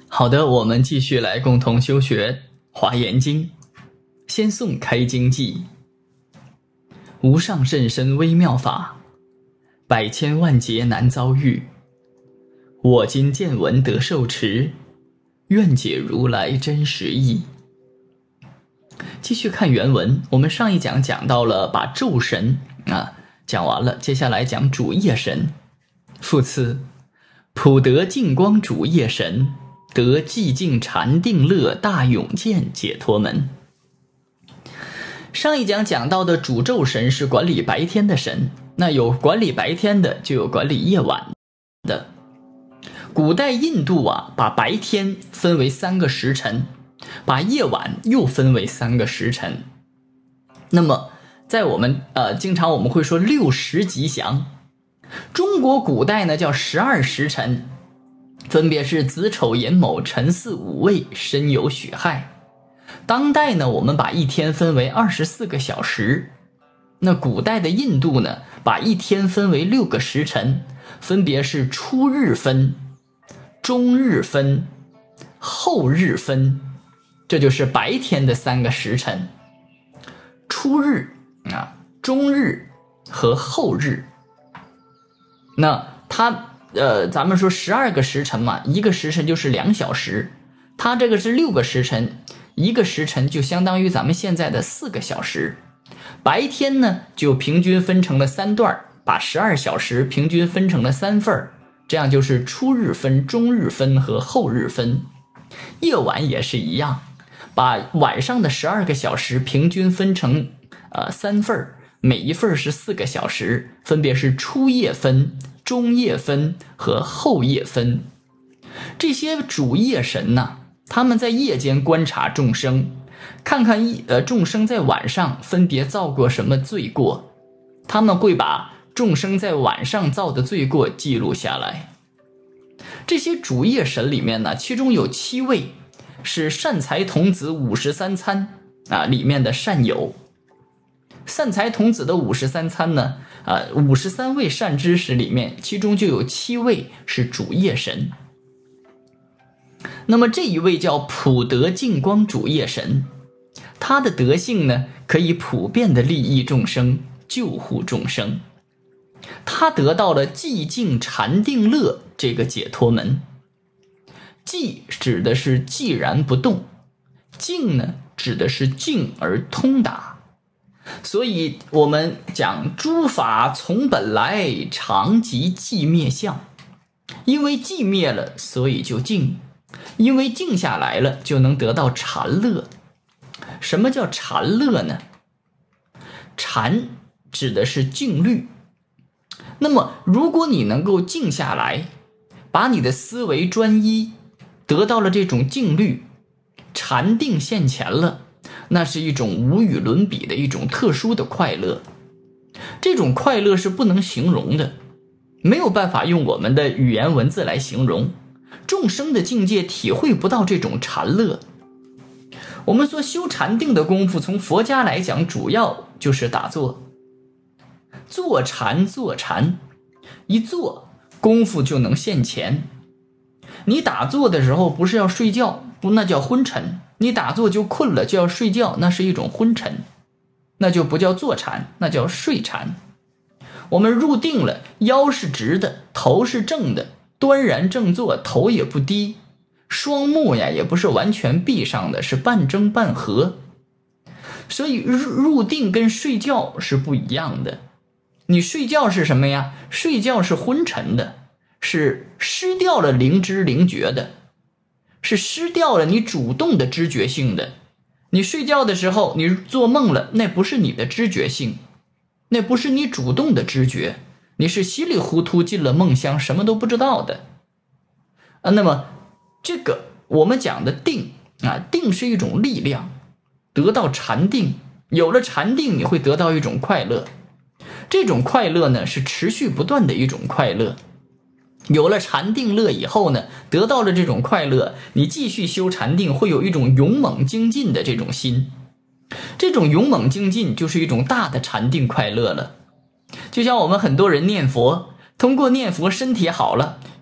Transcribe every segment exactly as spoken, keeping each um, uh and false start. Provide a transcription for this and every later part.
好的，我们继续来共同修学《华严经》。先诵开经偈：无上甚深微妙法，百千万劫难遭遇。我今见闻得受持，愿解如来真实义。继续看原文，我们上一讲讲到了把咒神啊讲完了，接下来讲主业神。复次，普德净光主业神，得寂静禅定乐大永见解脱门。上一讲讲到的主咒神是管理白天的神，那有管理白天的，就有管理夜晚的。古代印度啊，把白天分为三个时辰，把夜晚又分为三个时辰。那么在我们呃，经常我们会说六时吉祥，中国古代呢叫十二时辰，分别是子丑寅卯辰巳午未申酉戌亥。当代呢，我们把一天分为二十四个小时。那古代的印度呢，把一天分为六个时辰，分别是初日分、中日分、后日分，这就是白天的三个时辰。初日啊、中日和后日。那它呃，咱们说十二个时辰嘛，一个时辰就是两小时，它这个是六个时辰，一个时辰就相当于咱们现在的四个小时。白天呢，就平均分成了三段，把十二小时平均分成了三份，这样就是初日分、中日分和后日分。夜晚也是一样，把晚上的十二个小时平均分成呃三份，每一份是四个小时，分别是初夜分、中夜分和后夜分。这些主夜神呢、啊，他们在夜间观察众生，看看呃众生在晚上分别造过什么罪过，他们会把众生在晚上造的罪过记录下来。这些主夜神里面呢，其中有七位是善财童子五十三参啊里面的善友。善财童子的五十三参呢，啊五十三位善知识里面，其中就有七位是主夜神。那么这一位叫普德净光主业神，他的德性呢，可以普遍的利益众生，救护众生。他得到了寂静禅定乐这个解脱门。寂指的是寂然不动，静呢指的是静而通达。所以我们讲诸法从本来，常即寂灭相。因为寂灭了，所以就静。因为静下来了，就能得到禅乐。什么叫禅乐呢？禅指的是静虑。那么如果你能够静下来，把你的思维专一，得到了这种静虑，禅定现前了，那是一种无与伦比的一种特殊的快乐。这种快乐是不能形容的，没有办法用我们的语言文字来形容。众生的境界体会不到这种禅乐。我们说修禅定的功夫，从佛家来讲，主要就是打坐。坐禅坐禅，一坐功夫就能现前。你打坐的时候不是要睡觉，不，那叫昏沉。你打坐就困了，就要睡觉，那是一种昏沉，那就不叫坐禅，那叫睡禅。我们入定了，腰是直的，头是正的，端然正坐，头也不低，双目呀也不是完全闭上的，是半睁半合。所以入定跟睡觉是不一样的。你睡觉是什么呀？睡觉是昏沉的，是失掉了灵知灵觉的，是失掉了你主动的知觉性的。你睡觉的时候，你做梦了，那不是你的知觉性，那不是你主动的知觉，你是稀里糊涂进了梦乡，什么都不知道的啊。那么这个我们讲的定啊，定是一种力量，得到禅定，有了禅定，你会得到一种快乐。这种快乐呢，是持续不断的一种快乐。有了禅定乐以后呢，得到了这种快乐，你继续修禅定，会有一种勇猛精进的这种心。这种勇猛精进就是一种大的禅定快乐了。就像我们很多人念佛，通过念佛身体好了，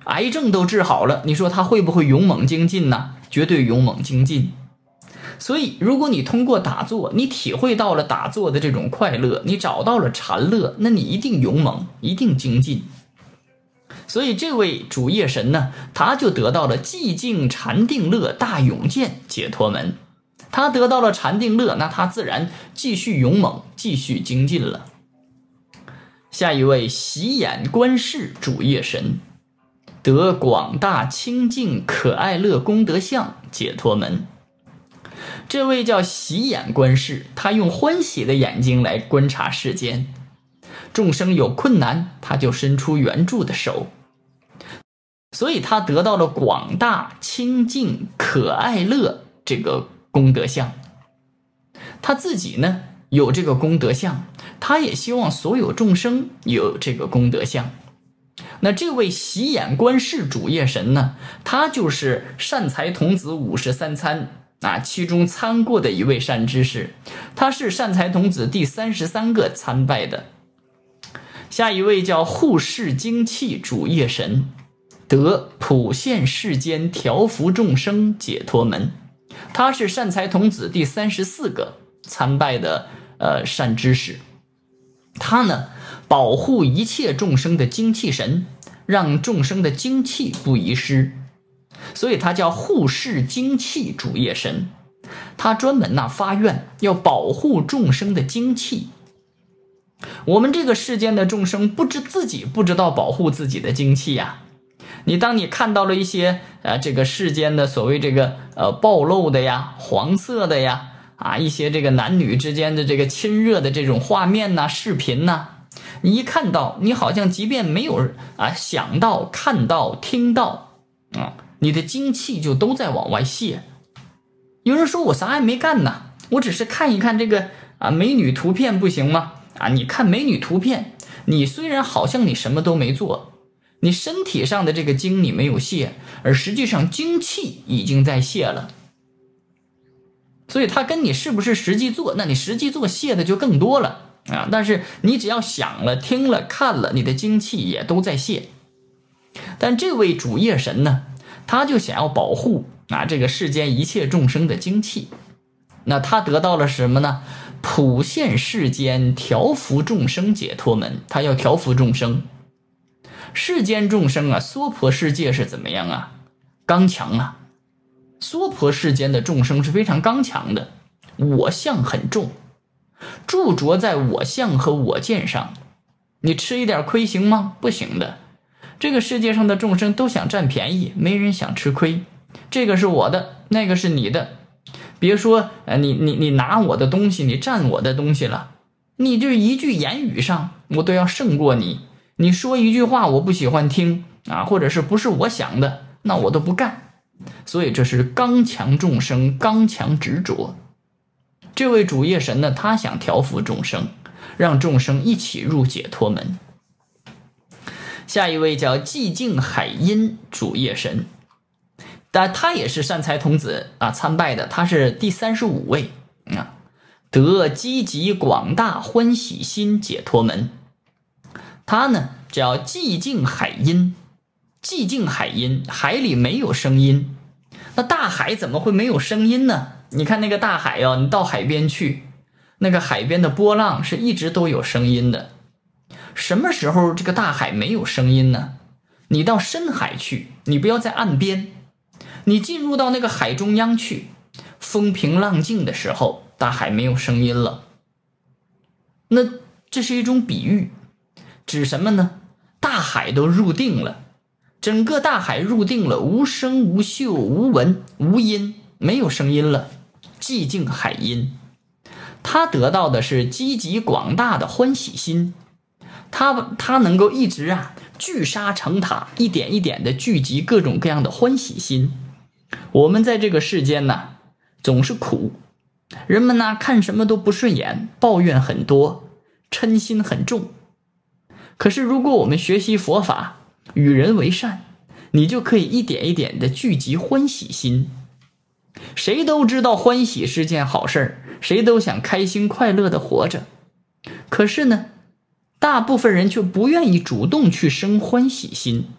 癌症都治好了，你说他会不会勇猛精进呢？绝对勇猛精进。所以如果你通过打坐，你体会到了打坐的这种快乐，你找到了禅乐，那你一定勇猛，一定精进。所以这位主业神呢，他就得到了寂静禅定乐大勇健解脱门。他得到了禅定乐，那他自然继续勇猛，继续精进了。下一位喜眼观世主业神，得广大清净可爱乐功德相解脱门。这位叫喜眼观世，他用欢喜的眼睛来观察世间，众生有困难，他就伸出援助的手，所以他得到了广大清净可爱乐这个功德相。他自己呢有这个功德相，他也希望所有众生有这个功德相。那这位喜眼观世主业神呢，他就是善财童子五十三参啊，其中参过的一位善知识，他是善财童子第三十三个参拜的。下一位叫护世精气主业神，得普现世间调伏众生解脱门。他是善财童子第三十四个参拜的呃善知识。他呢保护一切众生的精气神，让众生的精气不遗失，所以他叫护世精气主业神。他专门呐发愿要保护众生的精气。我们这个世间的众生不知自己不知道保护自己的精气呀、啊。你当你看到了一些呃这个世间的所谓这个呃暴露的呀、黄色的呀啊一些这个男女之间的这个亲热的这种画面呐、视频呐，你一看到，你好像即便没有啊想到、看到、听到啊，你的精气就都在往外泄。有人说我啥也没干呢，我只是看一看这个啊美女图片不行吗？啊，你看美女图片，你虽然好像你什么都没做，你身体上的这个精你没有泄，而实际上精气已经在泄了。所以它跟你是不是实际做，那你实际做泄的就更多了啊。但是你只要想了、听了、看了，你的精气也都在泄。但这位主业神呢，他就想要保护啊这个世间一切众生的精气。那他得到了什么呢？普现世间调伏众生解脱门，他要调伏众生。世间众生啊，娑婆世界是怎么样啊？刚强啊！娑婆世间的众生是非常刚强的，我相很重，驻着在我相和我见上。你吃一点亏行吗？不行的。这个世界上的众生都想占便宜，没人想吃亏。这个是我的，那个是你的。别说呃，你你你拿我的东西，你占我的东西了，你这一句言语上，我都要胜过你。你说一句话我不喜欢听啊，或者是不是我想的，那我都不干。所以这是刚强众生，刚强执着。这位主业神呢，他想调伏众生，让众生一起入解脱门。下一位叫寂静海音主业神，但他也是善财童子啊参拜的，他是第三十五位啊，得积极广大欢喜心解脱门。他呢叫寂静海音，寂静海音，海里没有声音。那大海怎么会没有声音呢？你看那个大海哦，你到海边去，那个海边的波浪是一直都有声音的。什么时候这个大海没有声音呢？你到深海去，你不要在岸边，你进入到那个海中央去，风平浪静的时候，大海没有声音了。那这是一种比喻，指什么呢？大海都入定了，整个大海入定了，无声无嗅无闻无音，没有声音了，寂静海音。他得到的是积极广大的欢喜心，他他能够一直啊聚沙成塔，一点一点的聚集各种各样的欢喜心。我们在这个世间呢，总是苦，人们呢看什么都不顺眼，抱怨很多，嗔心很重。可是如果我们学习佛法，与人为善，你就可以一点一点的聚集欢喜心。谁都知道欢喜是件好事，谁都想开心快乐的活着。可是呢，大部分人却不愿意主动去生欢喜心，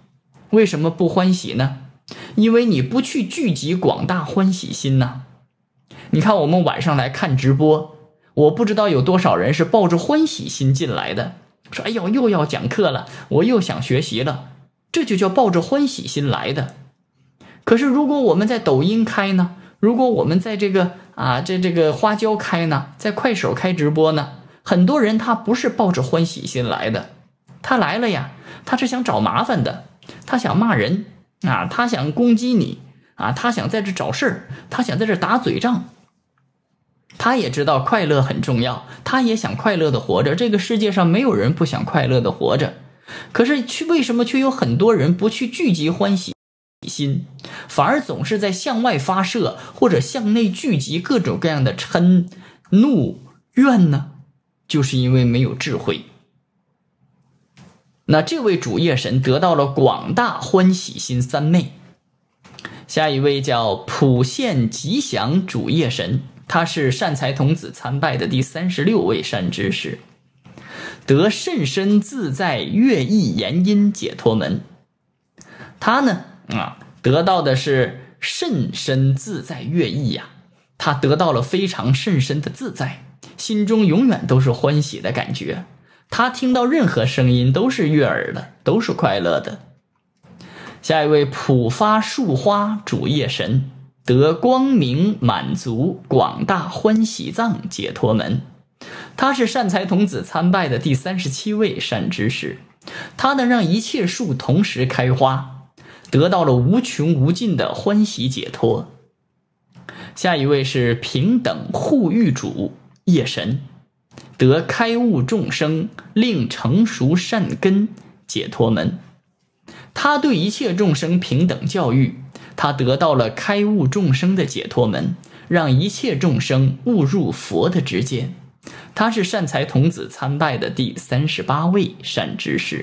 为什么不欢喜呢？因为你不去聚集广大欢喜心呢。你看我们晚上来看直播，我不知道有多少人是抱着欢喜心进来的，说哎呦又要讲课了，我又想学习了，这就叫抱着欢喜心来的。可是如果我们在抖音开呢，如果我们在这个啊这这个花椒开呢，在快手开直播呢，很多人他不是抱着欢喜心来的，他来了呀，他是想找麻烦的，他想骂人啊，他想攻击你啊，他想在这找事儿，他想在这打嘴仗。他也知道快乐很重要，他也想快乐的活着，这个世界上没有人不想快乐的活着。可是去为什么却有很多人不去聚集欢喜心，反而总是在向外发射或者向内聚集各种各样的嗔怒怨呢？就是因为没有智慧。那这位主业神得到了广大欢喜心三昧。下一位叫普现吉祥主业神，他是善财童子参拜的第三十六位善知识，得甚深自在乐意言音解脱门。他呢啊，得到的是甚深自在乐意呀、啊，他得到了非常甚深的自在，心中永远都是欢喜的感觉，他听到任何声音都是悦耳的，都是快乐的。下一位普发树花主业神，得光明满足广大欢喜藏解脱门。他是善财童子参拜的第三十七位善知识，他能让一切树同时开花，得到了无穷无尽的欢喜解脱。下一位是平等护育主业神，得开悟众生令成熟善根解脱门。他对一切众生平等教育，他得到了开悟众生的解脱门，让一切众生悟入佛的知见。他是善财童子参拜的第三十八位善知识。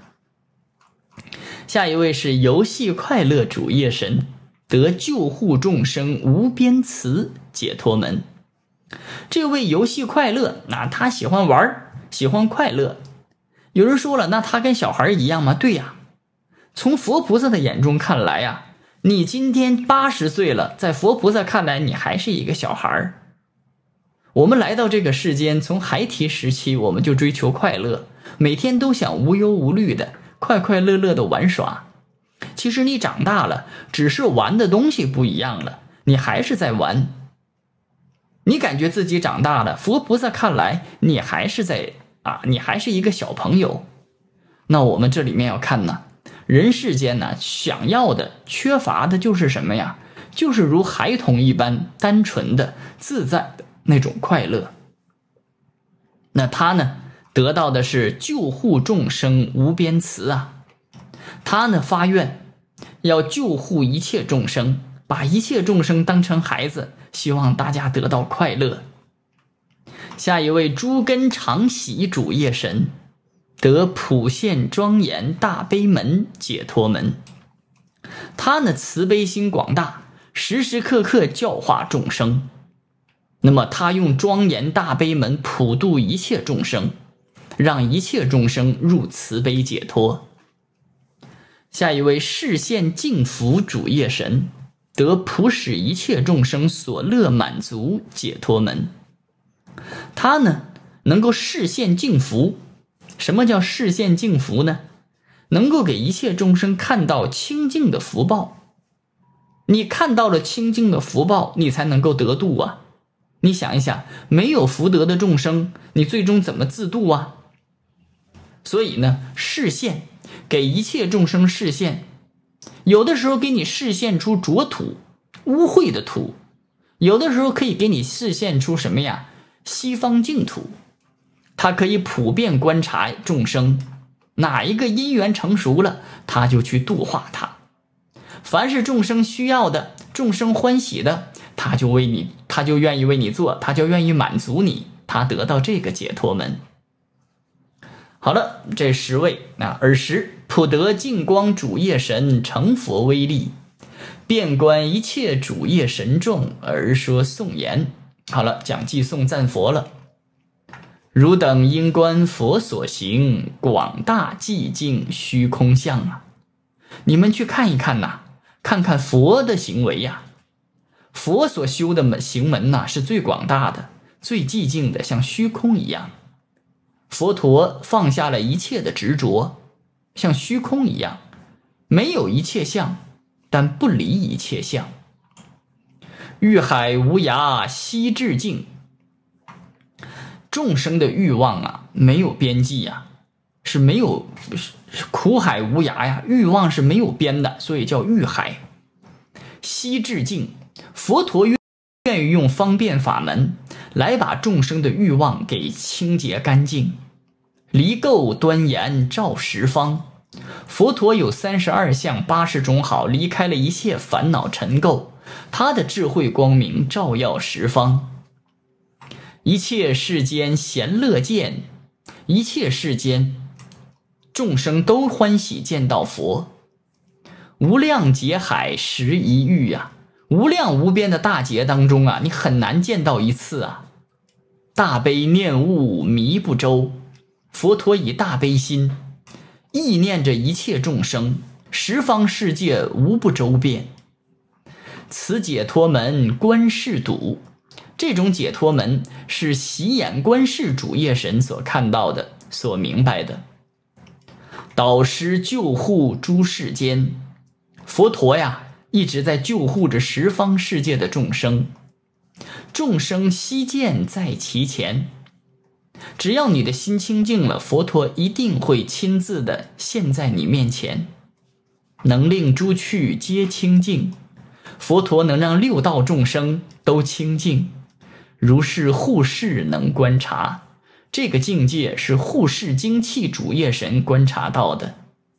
下一位是游戏快乐主业神，得救护众生无边慈解脱门。这位游戏快乐，那他喜欢玩，喜欢快乐。有人说了，那他跟小孩一样吗？对呀，从佛菩萨的眼中看来呀，你今天八十岁了，在佛菩萨看来你还是一个小孩。我们来到这个世间，从孩提时期我们就追求快乐，每天都想无忧无虑的快快乐乐的玩耍。其实你长大了，只是玩的东西不一样了，你还是在玩。你感觉自己长大了，佛菩萨看来你还是在啊，你还是一个小朋友。那我们这里面要看呢，人世间呢，想要的缺乏的就是什么呀？就是如孩童一般单纯的自在的那种快乐。那他呢得到的是救护众生无边慈啊，他呢发愿要救护一切众生，把一切众生当成孩子，希望大家得到快乐。下一位诸根常喜主业神，得普现庄严大悲门解脱门。他呢慈悲心广大，时时刻刻教化众生。那么他用庄严大悲门普度一切众生，让一切众生入慈悲解脱。下一位示现净福主业神，得普使一切众生所乐满足解脱门。他呢能够示现净福。什么叫示现净福呢？能够给一切众生看到清净的福报。你看到了清净的福报，你才能够得度啊。你想一想，没有福德的众生，你最终怎么自度啊？所以呢，示现，给一切众生示现，有的时候给你示现出浊土、污秽的土，有的时候可以给你示现出什么呀？西方净土。他可以普遍观察众生，哪一个因缘成熟了，他就去度化他。凡是众生需要的，众生欢喜的，他就为你，他就愿意为你做，他就愿意满足你，他得到这个解脱门。好了，这十位那尔时普得净光主业神成佛威力，遍观一切主业神众而说颂言。好了，讲偈颂赞佛了。汝等应观佛所行，广大寂静虚空相啊！ 你们去看一看呐，看看佛的行为呀。佛所修的门行门呐，是最广大的，最寂静的，像虚空一样。佛陀放下了一切的执着，像虚空一样，没有一切相，但不离一切相。欲海无涯悉至净，众生的欲望啊，没有边际呀、啊，是没有苦海无涯呀，欲望是没有边的，所以叫欲海。悉至净，佛陀愿意用方便法门来把众生的欲望给清洁干净，离垢端严照十方。佛陀有三十二相八十种好，离开了一切烦恼尘垢，他的智慧光明照耀十方。一切世间闲乐见，一切世间众生都欢喜见到佛。无量劫海时一遇呀、啊，无量无边的大劫当中啊，你很难见到一次啊。大悲念悟迷不周，佛陀以大悲心意念着一切众生，十方世界无不周遍。此解脱门观世睹，这种解脱门是洗眼观世主业神所看到的，所明白的。导师救护诸世间，佛陀呀一直在救护着十方世界的众生，众生悉见在其前。只要你的心清净了，佛陀一定会亲自的现在你面前，能令诸趣皆清净。佛陀能让六道众生都清净，如是护世能观察。这个境界是护世精气主业神观察到的。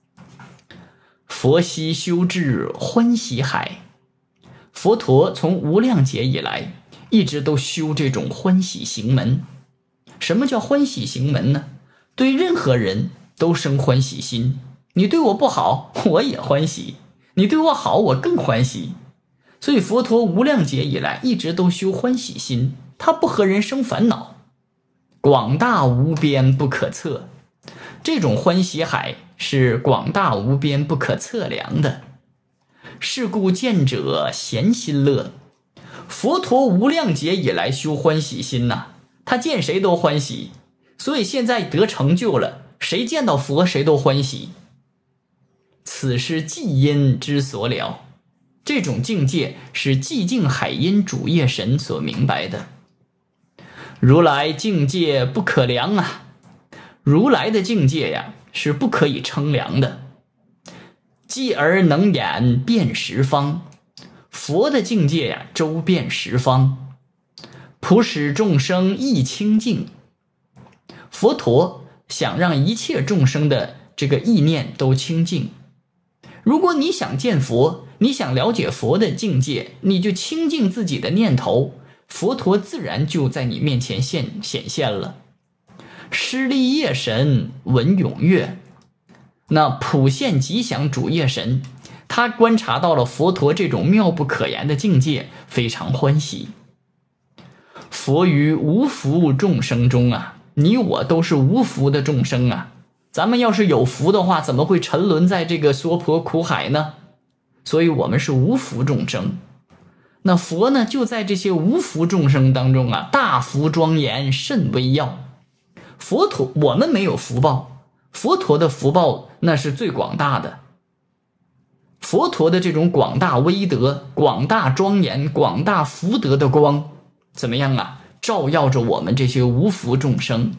佛悉修至欢喜海，佛陀从无量劫以来一直都修这种欢喜行门。什么叫欢喜行门呢？对任何人都生欢喜心，你对我不好我也欢喜，你对我好我更欢喜。所以佛陀无量劫以来一直都修欢喜心，他不和人生烦恼，广大无边不可测。这种欢喜海是广大无边不可测量的。是故见者咸心乐，佛陀无量劫以来修欢喜心呐、啊，他见谁都欢喜，所以现在得成就了，谁见到佛谁都欢喜。此是寂因之所了，这种境界是寂静海因主业神所明白的。如来境界不可量啊，如来的境界呀是不可以称量的。继而能演遍十方，佛的境界呀周遍十方，普使众生亦清净。佛陀想让一切众生的这个意念都清净。如果你想见佛，你想了解佛的境界，你就清净自己的念头，佛陀自然就在你面前现显现了。施利业神闻踊跃，那普现吉祥主业神，他观察到了佛陀这种妙不可言的境界，非常欢喜。佛于无福众生中啊，你我都是无福的众生啊，咱们要是有福的话，怎么会沉沦在这个娑婆苦海呢？所以我们是无福众生。那佛呢，就在这些无福众生当中啊，大福庄严甚微要。佛陀我们没有福报，佛陀的福报那是最广大的。佛陀的这种广大威德、广大庄严、广大福德的光怎么样啊？照耀着我们这些无福众生。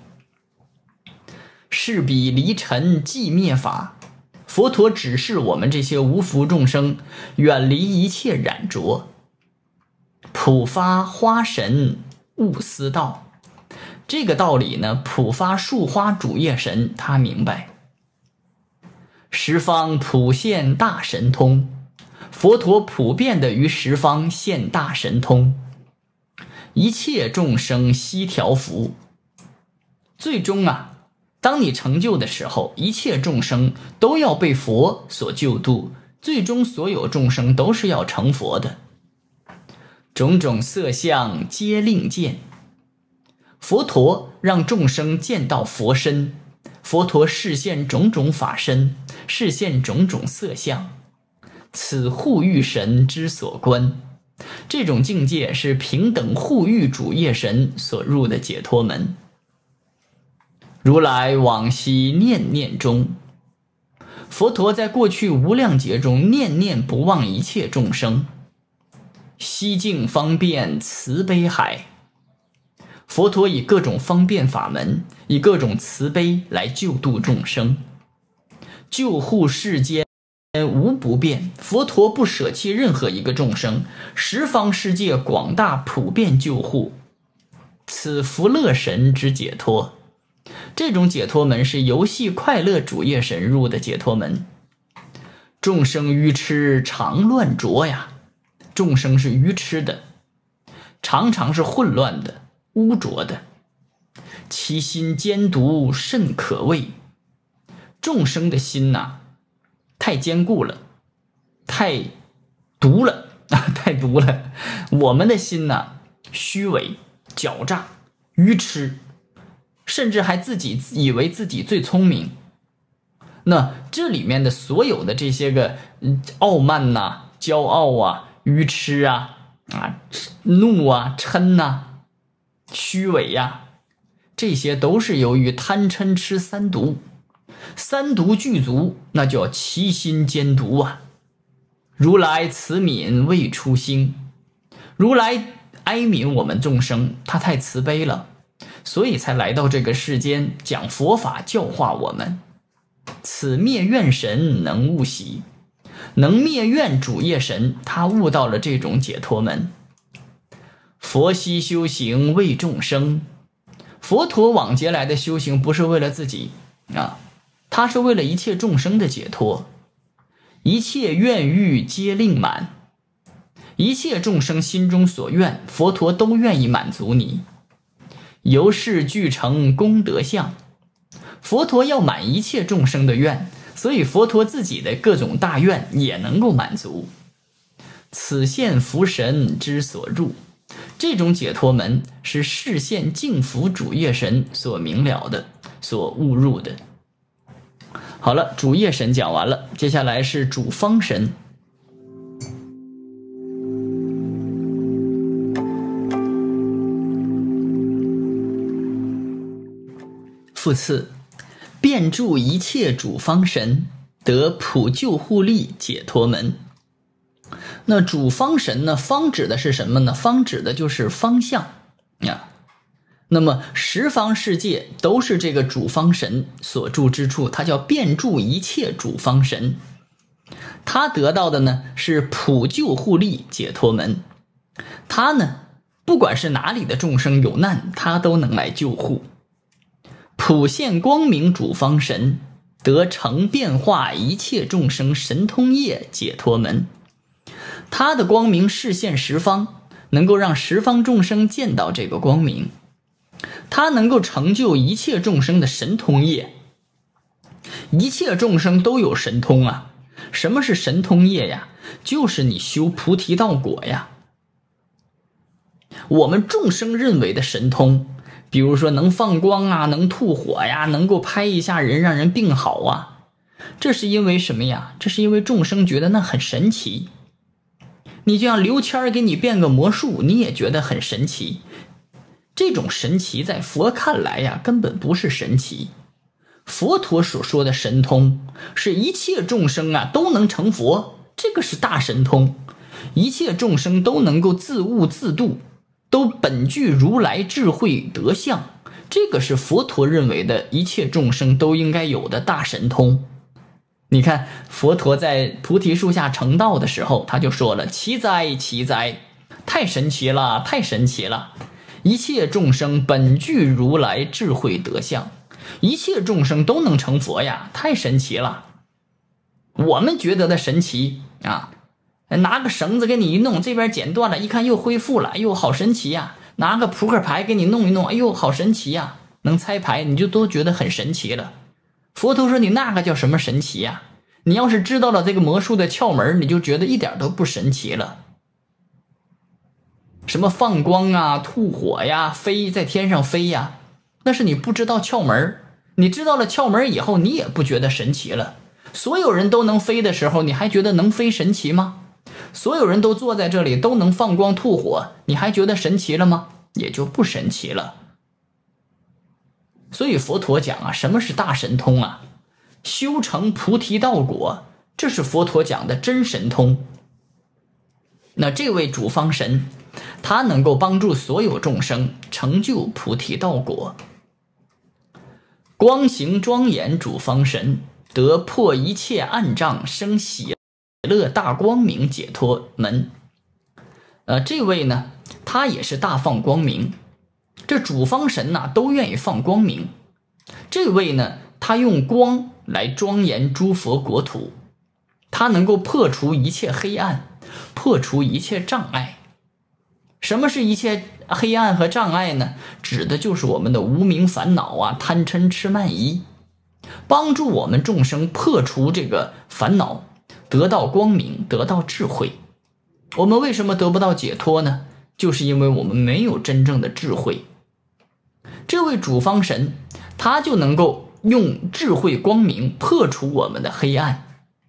是彼离尘寂灭法，佛陀指示我们这些无福众生远离一切染着，普发花神悟思道。这个道理呢，普发树花主业神他明白。十方普现大神通，佛陀普遍的于十方现大神通，一切众生悉调伏。最终啊，当你成就的时候，一切众生都要被佛所救度，最终所有众生都是要成佛的。种种色相皆令见，佛陀让众生见到佛身， 佛陀示现种种法身，示现种种色相，此护欲神之所观。这种境界是平等护欲主业神所入的解脱门。如来往昔念念中，佛陀在过去无量劫中念念不忘一切众生，西净方便慈悲海。佛陀以各种方便法门，以各种慈悲来救度众生，救护世间无不变。佛陀不舍弃任何一个众生，十方世界广大普遍救护，此福乐神之解脱。这种解脱门是游戏快乐主业神入的解脱门。众生愚痴常乱浊呀，众生是愚痴的，常常是混乱的、污浊的，其心坚毒甚可畏。众生的心呐、啊，太坚固了，太毒了啊，太毒了。我们的心呐、啊，虚伪、狡诈、愚痴，甚至还自己以为自己最聪明。那这里面的所有的这些个傲慢呐、啊、骄傲啊、愚痴啊、啊怒啊、嗔呐、虚伪呀、啊，这些都是由于贪嗔痴三毒。三毒具足，那叫其心坚毒啊。如来慈悯未出心，如来哀悯我们众生，他太慈悲了，所以才来到这个世间讲佛法，教化我们。此灭怨神能悟习，能灭怨主业神，他悟到了这种解脱门。佛悉修行为众生，佛陀往劫来的修行不是为了自己啊，他是为了一切众生的解脱。一切愿欲皆令满，一切众生心中所愿，佛陀都愿意满足你。由是俱成功德相，佛陀要满一切众生的愿，所以佛陀自己的各种大愿也能够满足。此现福神之所入，这种解脱门是示现净福主业神所明了的，所悟入的。好了，主业神讲完了，接下来是主方神。复次，遍助一切主方神，得普救护力解脱门。那主方神呢？方指的是什么呢？方指的就是方向啊。那么十方世界都是这个主方神所住之处，它叫遍助一切主方神。他得到的呢是普救护力解脱门。他呢，不管是哪里的众生有难，他都能来救护。普现光明主方神，得成变化一切众生神通业解脱门。他的光明示现十方，能够让十方众生见到这个光明。他能够成就一切众生的神通业。一切众生都有神通啊。什么是神通业呀？就是你修菩提道果呀。我们众生认为的神通，比如说能放光啊，能吐火呀，能够拍一下人让人病好啊，这是因为什么呀？这是因为众生觉得那很神奇。你就像刘谦给你变个魔术，你也觉得很神奇。这种神奇在佛看来呀，根本不是神奇。佛陀所说的神通，是一切众生啊都能成佛，这个是大神通。一切众生都能够自悟自度，都本具如来智慧德相，这个是佛陀认为的一切众生都应该有的大神通。你看佛陀在菩提树下成道的时候，他就说了：奇哉奇哉，太神奇了，太神奇了！一切众生本具如来智慧德相，一切众生都能成佛呀，太神奇了。我们觉得的神奇啊，拿个绳子给你一弄，这边剪断了，一看又恢复了，哎呦好神奇呀！拿个扑克牌给你弄一弄，哎呦好神奇呀！能猜牌你就都觉得很神奇了。佛陀说你那个叫什么神奇呀？你要是知道了这个魔术的窍门，你就觉得一点都不神奇了。什么放光啊、吐火呀、飞在天上飞呀，那是你不知道窍门， 你知道了窍门以后，你也不觉得神奇了。所有人都能飞的时候，你还觉得能飞神奇吗？所有人都坐在这里都能放光吐火，你还觉得神奇了吗？也就不神奇了。所以佛陀讲啊，什么是大神通啊？修成菩提道果，这是佛陀讲的真神通。那这位主方神，他能够帮助所有众生成就菩提道果。光行庄严主方神，得破一切暗障，生喜乐大光明解脱门。呃，这位呢，他也是大放光明。这主方神呐、啊，都愿意放光明。这位呢，他用光来庄严诸佛国土，他能够破除一切黑暗，破除一切障碍。什么是一切黑暗和障碍呢？指的就是我们的无明烦恼啊，贪嗔痴慢疑，帮助我们众生破除这个烦恼，得到光明，得到智慧。我们为什么得不到解脱呢？就是因为我们没有真正的智慧。这位主方神，他就能够用智慧光明破除我们的黑暗。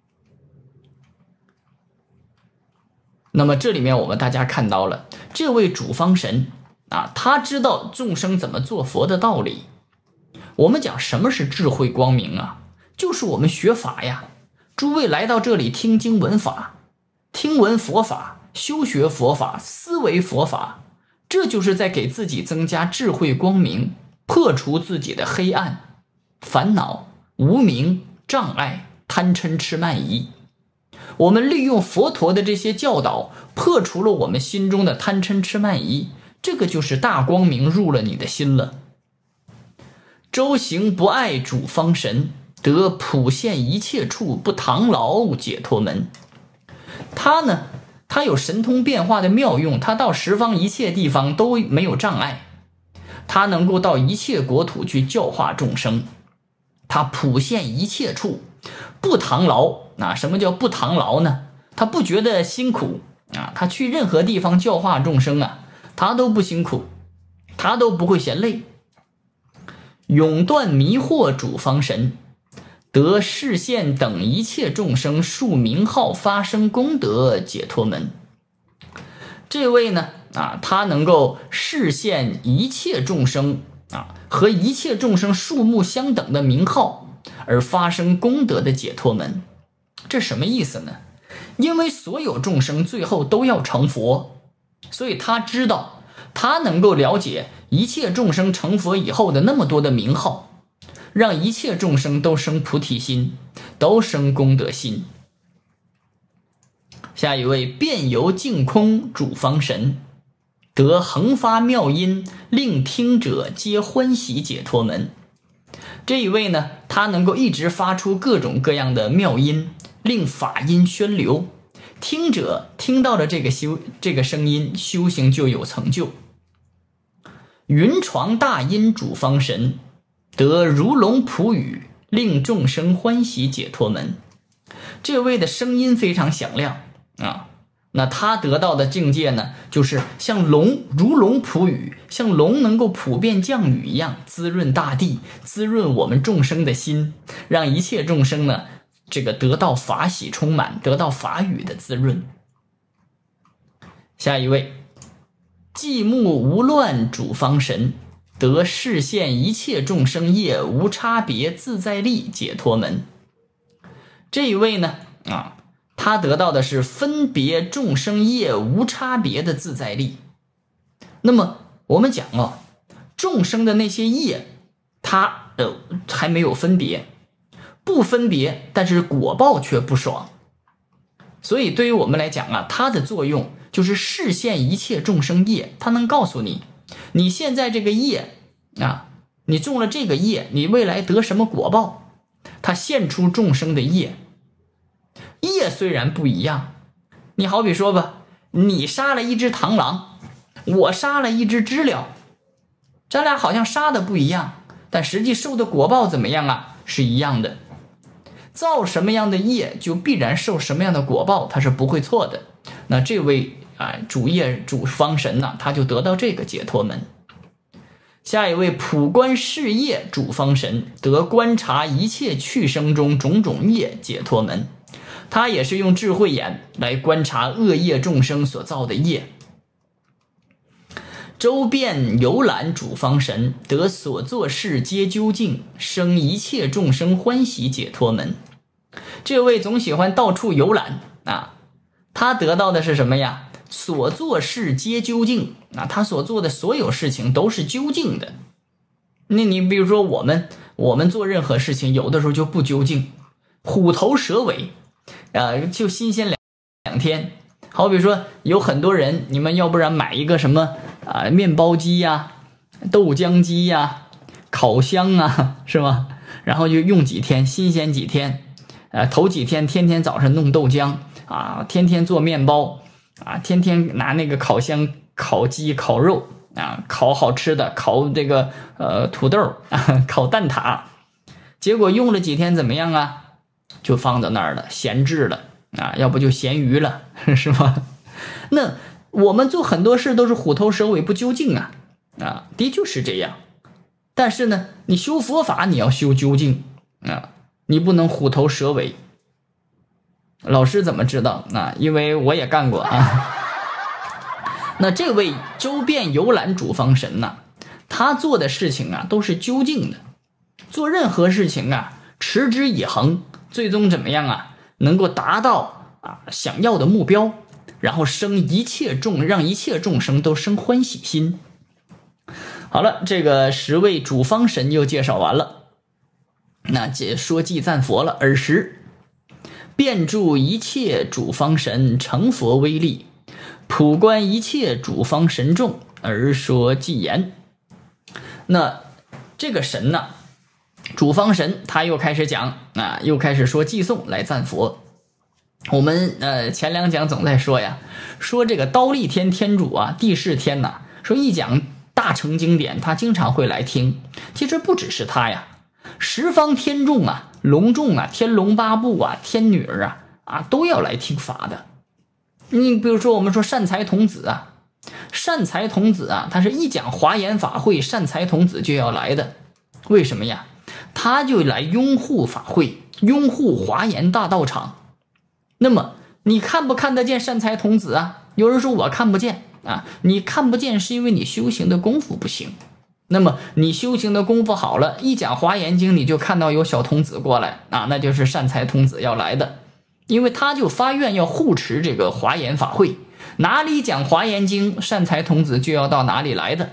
那么这里面我们大家看到了，这位主方神啊，他知道众生怎么做佛的道理。我们讲什么是智慧光明啊？就是我们学法呀。诸位来到这里听经闻法，听闻佛法，修学佛法，思维佛法，这就是在给自己增加智慧光明，破除自己的黑暗、烦恼、无明、障碍、贪嗔痴慢疑。我们利用佛陀的这些教导，破除了我们心中的贪嗔痴慢疑，这个就是大光明入了你的心了。周行不爱主方神，得普现一切处不唐劳解脱门。他呢，他有神通变化的妙用，他到十方一切地方都没有障碍，他能够到一切国土去教化众生，他普现一切处不唐劳。啊，什么叫不唐劳呢？他不觉得辛苦啊，他去任何地方教化众生啊，他都不辛苦，他都不会嫌累。永断迷惑主方神，得示现等一切众生数名号发生功德解脱门。这位呢啊，他能够示现一切众生啊和一切众生数目相等的名号而发生功德的解脱门。这什么意思呢？因为所有众生最后都要成佛，所以他知道，他能够了解一切众生成佛以后的那么多的名号，让一切众生都生菩提心，都生功德心。下一位遍游净空主方神，得恒发妙音，令听者皆欢喜解脱门。这一位呢，他能够一直发出各种各样的妙音，令法音宣流，听者听到了这个修这个声音，修行就有成就。云床大音主方神，得如龙普语，令众生欢喜解脱门。这位的声音非常响亮啊，那他得到的境界呢，就是像龙如龙普语，像龙能够普遍降雨一样，滋润大地，滋润我们众生的心，让一切众生呢这个得到法喜充满，得到法语的滋润。下一位寂目无乱主方神，得示现一切众生业无差别自在力解脱门。这一位呢啊，他得到的是分别众生业无差别的自在力。那么我们讲哦，众生的那些业，他呃还没有分别，不分别，但是果报却不爽。所以对于我们来讲啊，它的作用就是示现一切众生业，它能告诉你，你现在这个业啊，你种了这个业，你未来得什么果报，它现出众生的业。业虽然不一样，你好比说吧，你杀了一只螳螂，我杀了一只知了，咱俩好像杀的不一样，但实际受的果报怎么样啊？是一样的。造什么样的业，就必然受什么样的果报，它是不会错的。那这位啊主业主方神呢、啊，他就得到这个解脱门。 下一位普观世业主方神，得观察一切去生中种种业解脱门。他也是用智慧眼来观察恶业众生所造的业。周遍游览主方神，得所作事皆究竟，生一切众生欢喜解脱门。这位总喜欢到处游览啊，他得到的是什么呀？所做事皆究竟啊，他所做的所有事情都是究竟的。那你比如说我们我们做任何事情有的时候就不究竟，虎头蛇尾啊，就新鲜两两天。好比说有很多人，你们要不然买一个什么啊面包机呀、豆浆机呀、烤箱啊，是吗？然后就用几天，新鲜几天，呃，头几天天天早上弄豆浆啊，天天做面包啊，天天拿那个烤箱烤鸡、烤肉啊，烤好吃的，烤这个呃土豆啊，烤蛋挞。结果用了几天怎么样啊？就放到那儿了，闲置了啊，要不就咸鱼了，是吗？那我们做很多事都是虎头蛇尾不究竟啊，啊，的确是这样。但是呢，你修佛法你要修究竟啊，你不能虎头蛇尾。老师怎么知道啊？因为我也干过啊。那这位周遍游览主方神呢、啊，他做的事情啊都是究竟的，做任何事情啊持之以恒，最终怎么样啊？能够达到啊想要的目标，然后生一切众，让一切众生都生欢喜心。好了，这个十位主方神又介绍完了，那解说偈赞佛了。尔时，遍著一切主方神成佛威力，普观一切主方神众而说偈言。那这个神呢、啊，主方神他又开始讲啊，又开始说偈颂来赞佛。我们呃前两讲总在说呀，说这个忉利天天主啊，帝释天呐、啊，说一讲大乘经典，他经常会来听。其实不只是他呀，十方天众啊、龙众啊、天龙八部啊、天女儿啊啊都要来听法的。你比如说我们说善财童子啊，善财童子啊，他是一讲华严法会，善财童子就要来的。为什么呀？他就来拥护法会，拥护华严大道场。那么你看不看得见善财童子啊？有人说我看不见啊，你看不见是因为你修行的功夫不行。那么你修行的功夫好了，一讲华严经你就看到有小童子过来啊，那就是善财童子要来的，因为他就发愿要护持这个华严法会，哪里讲华严经，善财童子就要到哪里来的。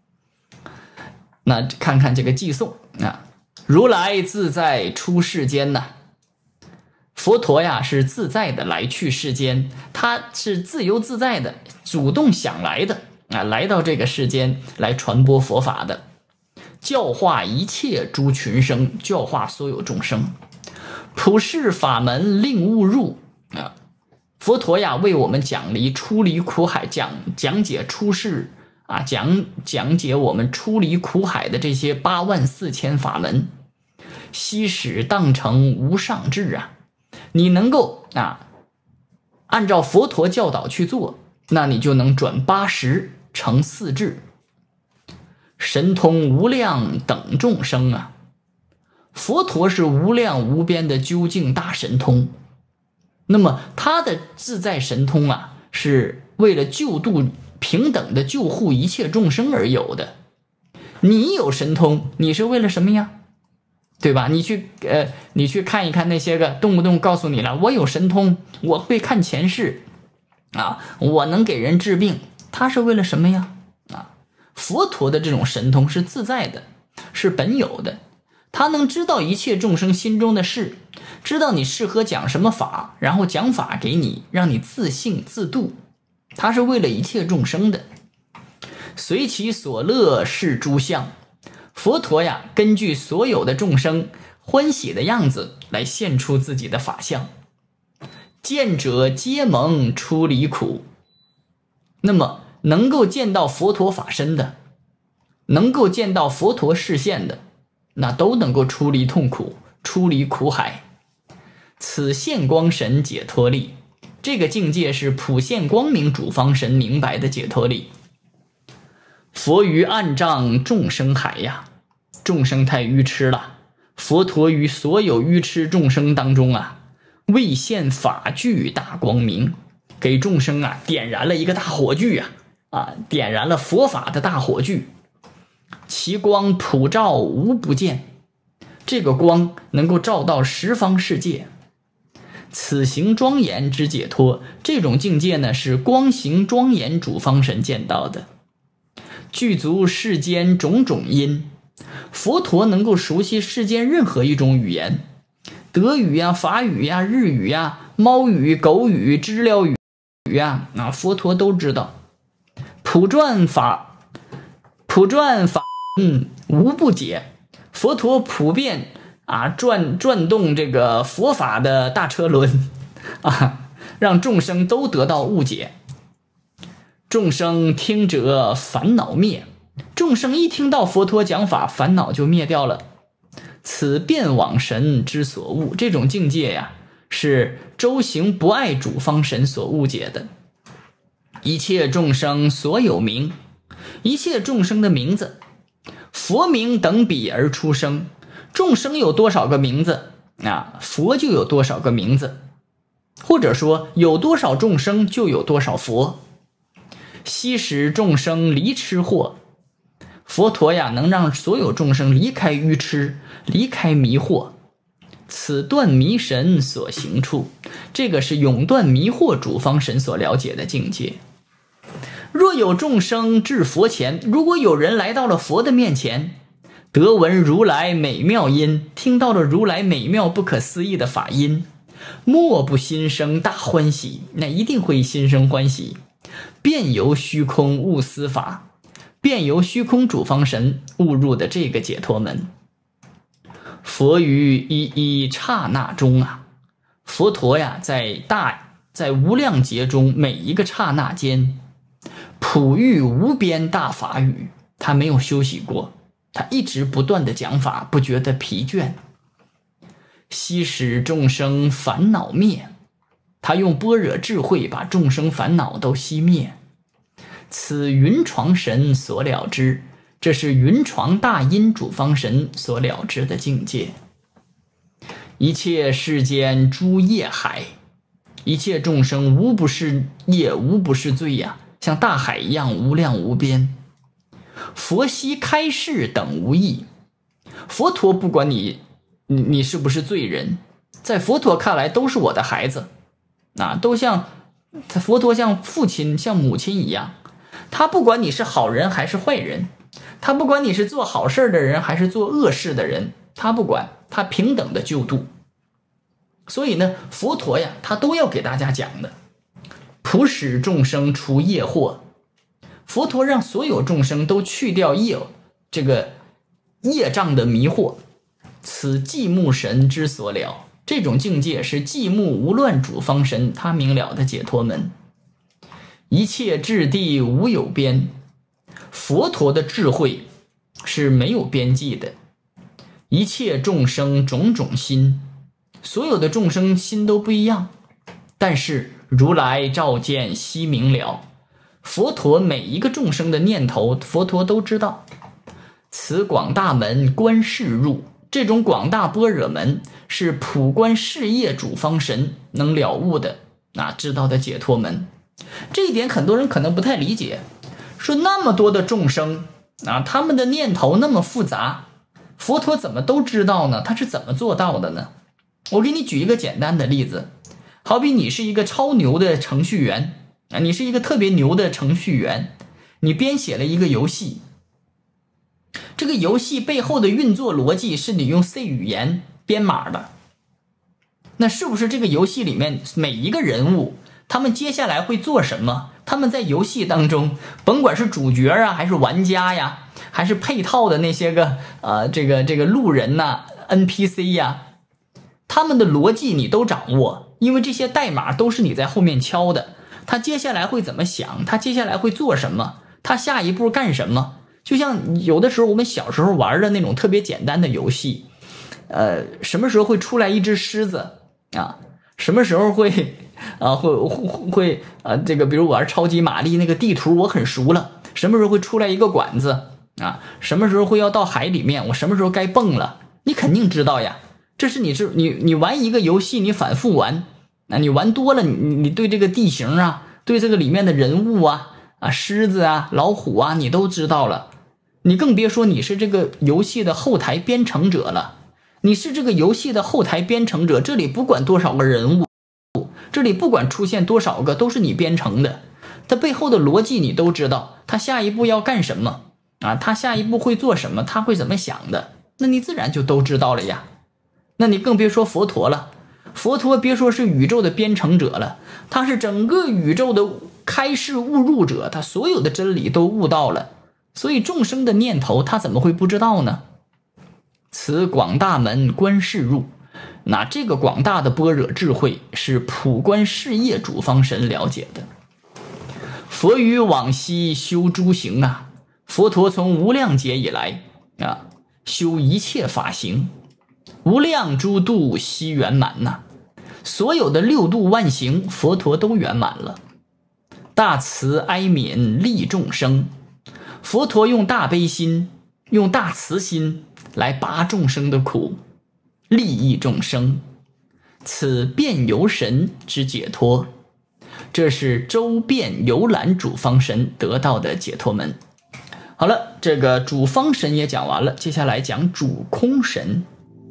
那看看这个偈颂啊，如来自在出世间呐、啊，佛陀呀是自在的来去世间，他是自由自在的，主动想来的啊，来到这个世间来传播佛法的，教化一切诸群生，教化所有众生，普世法门令悟入啊。佛陀呀为我们讲离出离苦海，讲讲解出世啊，讲讲解我们出离苦海的这些八万四千法门，悉使当成无上智啊。你能够啊按照佛陀教导去做，那你就能转八十成四智，神通无量等众生啊。佛陀是无量无边的究竟大神通，那么他的自在神通啊，是为了救度平等的救护一切众生而有的。你有神通，你是为了什么呀？对吧？你去呃，你去看一看那些个动不动告诉你了，我有神通，我会看前世啊，我能给人治病，他是为了什么呀？啊，佛陀的这种神通是自在的，是本有的，他能知道一切众生心中的事，知道你适合讲什么法，然后讲法给你，让你自信自度，他是为了一切众生的。随其所乐是诸相，佛陀呀，根据所有的众生欢喜的样子来现出自己的法相，见者皆蒙出离苦。那么能够见到佛陀法身的，能够见到佛陀示现的，那都能够出离痛苦，出离苦海。此现光神解脱力，这个境界是普现光明主方神明白的解脱力。 佛于暗障众生海呀，众生太愚痴了。佛陀于所有愚痴众生当中啊，为现法炬大光明，给众生啊点燃了一个大火炬啊啊，点燃了佛法的大火炬，其光普照无不见。这个光能够照到十方世界，此行庄严之解脱，这种境界呢是光行庄严主方神见到的。具足世间种种因，佛陀能够熟悉世间任何一种语言，德语呀、法语呀、日语呀、猫语、狗语、知了语呀，啊，佛陀都知道。普转法，普转法，嗯，无不解。佛陀普遍啊转转动这个佛法的大车轮啊，让众生都得到误解。众生听者烦恼灭，众生一听到佛陀讲法，烦恼就灭掉了。此遍往神之所悟，这种境界呀，是周行不爱主方神所误解的。一切众生所有名，一切众生的名字，佛名等比而出生。众生有多少个名字啊，佛就有多少个名字，或者说有多少众生就有多少佛。悉使众生离痴惑，佛陀呀能让所有众生离开愚痴，离开迷惑。此断迷神所行处，这个是永断迷惑主方神所了解的境界。若有众生至佛前，如果有人来到了佛的面前，得闻如来美妙音，听到了如来美妙不可思议的法音，莫不心生大欢喜，那一定会心生欢喜。遍游虚空悟思法，遍游虚空主方神悟入的这个解脱门。佛于一一刹那中啊，佛陀呀在大在无量劫中每一个刹那间，普喻无边大法语，他没有休息过，他一直不断的讲法，不觉得疲倦。悉使众生烦恼灭，他用般若智慧把众生烦恼都熄灭。此云床神所了知，这是云床大音主方神所了知的境界。一切世间诸业海，一切众生无不是业，无不是罪呀、啊，像大海一样无量无边。佛悉开示等无异，佛陀不管你你你是不是罪人，在佛陀看来都是我的孩子，啊，都像佛陀像父亲像母亲一样，他不管你是好人还是坏人，他不管你是做好事的人还是做恶事的人，他不管，他平等的救度。所以呢，佛陀呀，他都要给大家讲的，普使众生除业惑。佛陀让所有众生都去掉业这个业障的迷惑，此寂目神之所了。这种境界是寂目无乱主方神他明了的解脱门。一切智地无有边，佛陀的智慧是没有边际的。一切众生种种心，所有的众生心都不一样，但是如来照见悉明了。佛陀每一个众生的念头，佛陀都知道。此广大门观世入，这种广大般若门是普观世业主方神能了悟的啊，知道的解脱门。这一点很多人可能不太理解，说那么多的众生啊，他们的念头那么复杂，佛陀怎么都知道呢？他是怎么做到的呢？我给你举一个简单的例子，好比你是一个超牛的程序员啊，你是一个特别牛的程序员，你编写了一个游戏，这个游戏背后的运作逻辑是你用 C 语言编码的，那是不是这个游戏里面每一个人物他们接下来会做什么，他们在游戏当中甭管是主角啊还是玩家呀，还是配套的那些个呃这个这个路人呐、啊、N P C 呀，他们的逻辑你都掌握，因为这些代码都是你在后面敲的，他接下来会怎么想，他接下来会做什么，他下一步干什么。就像有的时候我们小时候玩的那种特别简单的游戏，呃，什么时候会出来一只狮子啊？什么时候会啊会会会啊这个比如玩超级玛丽那个地图我很熟了， 什么时候会出来一个管子啊？什么时候会要到海里面？我什么时候该蹦了？你肯定知道呀。这是你是你你玩一个游戏，你反复玩，啊，你玩多了，你你对这个地形啊，对这个里面的人物啊啊，狮子啊、老虎啊，你都知道了。你更别说你是这个游戏的后台编程者了。你是这个游戏的后台编程者，这里不管多少个人物，这里不管出现多少个，都是你编程的。它背后的逻辑你都知道，它下一步要干什么啊？它下一步会做什么？它会怎么想的？那你自然就都知道了呀。那你更别说佛陀了，佛陀别说是宇宙的编程者了，他是整个宇宙的开示悟入者，他所有的真理都悟到了。所以众生的念头他怎么会不知道呢？此广大门观世入，那这个广大的般若智慧是普观世业主方神了解的。佛于往昔修诸行啊，佛陀从无量劫以来啊，修一切法行，无量诸度悉圆满呐、啊，所有的六度万行佛陀都圆满了。大慈哀悯利众生，佛陀用大悲心，用大慈心来拔众生的苦，利益众生，此遍游神之解脱。这是周遍游览主方神得到的解脱门。好了，这个主方神也讲完了，接下来讲主空神。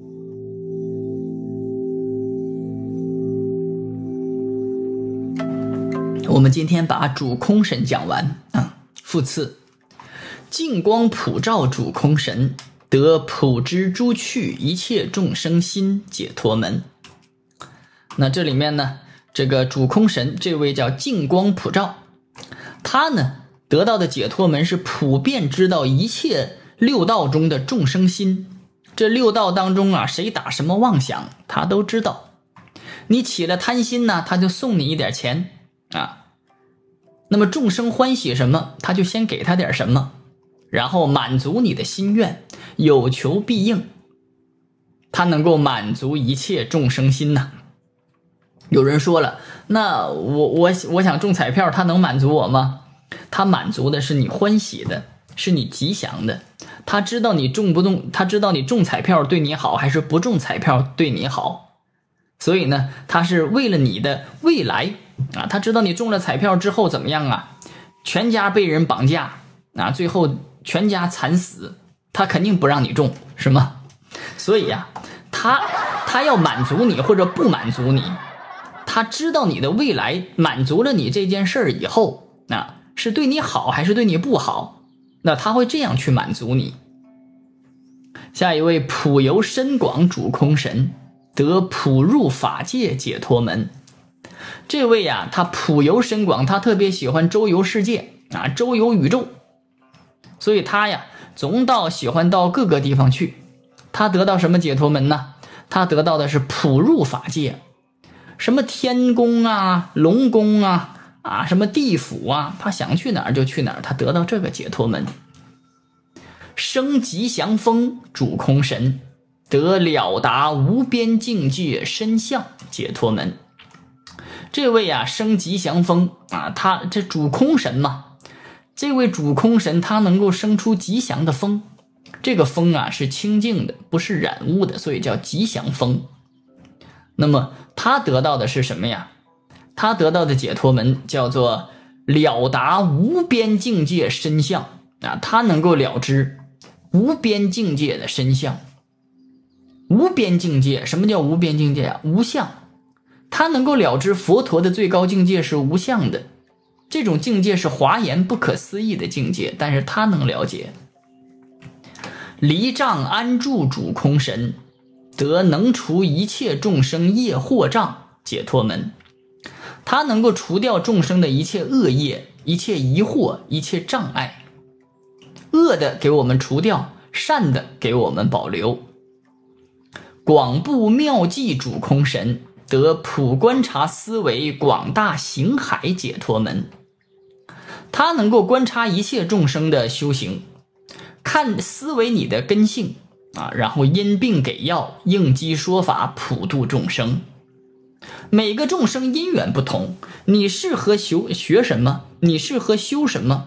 我们今天把主空神讲完啊。复次，净光普照主空神，得普知诸趣一切众生心解脱门。那这里面呢，这个主空神这位叫净光普照，他呢得到的解脱门是普遍知道一切六道中的众生心。这六道当中啊，谁打什么妄想他都知道。你起了贪心呢，他就送你一点钱啊。那么众生欢喜什么，他就先给他点什么，然后满足你的心愿，有求必应。他能够满足一切众生心呐。有人说了，那我我我想中彩票，他能满足我吗？他满足的是你欢喜的，是你吉祥的。他知道你中不中，他知道你中彩票对你好，还是不中彩票对你好。所以呢，他是为了你的未来啊，他知道你中了彩票之后怎么样啊？全家被人绑架啊，最后全家惨死，他肯定不让你中，是吗？所以呀、啊，他他要满足你或者不满足你，他知道你的未来满足了你这件事儿以后，啊，是对你好还是对你不好，那他会这样去满足你。下一位普游深广主空神，得普入法界解脱门。这位呀、啊，他普游深广，他特别喜欢周游世界啊，周游宇宙，所以他呀总到喜欢到各个地方去。他得到什么解脱门呢？他得到的是普入法界，什么天宫啊、龙宫啊、啊什么地府啊，他想去哪儿就去哪儿，他得到这个解脱门。生吉祥风主空神，得了达无边境界身相解脱门。这位啊，生吉祥风啊，他这主空神嘛，这位主空神他能够生出吉祥的风，这个风啊是清净的，不是染污的，所以叫吉祥风。那么他得到的是什么呀？他得到的解脱门叫做了达无边境界身相啊，他能够了知无边境界的身相。无边境界，什么叫无边境界啊？无相。他能够了知佛陀的最高境界是无相的，这种境界是华严不可思议的境界，但是他能了解。离障安住主空神，得能除一切众生业惑障解脱门。他能够除掉众生的一切恶业、一切疑惑、一切障碍，恶的给我们除掉，善的给我们保留。广布妙计主空神，得普观察思维广大行海解脱门。他能够观察一切众生的修行，看思维你的根性啊，然后因病给药，应机说法，普度众生。每个众生因缘不同，你适合修学什么，你适合修什么，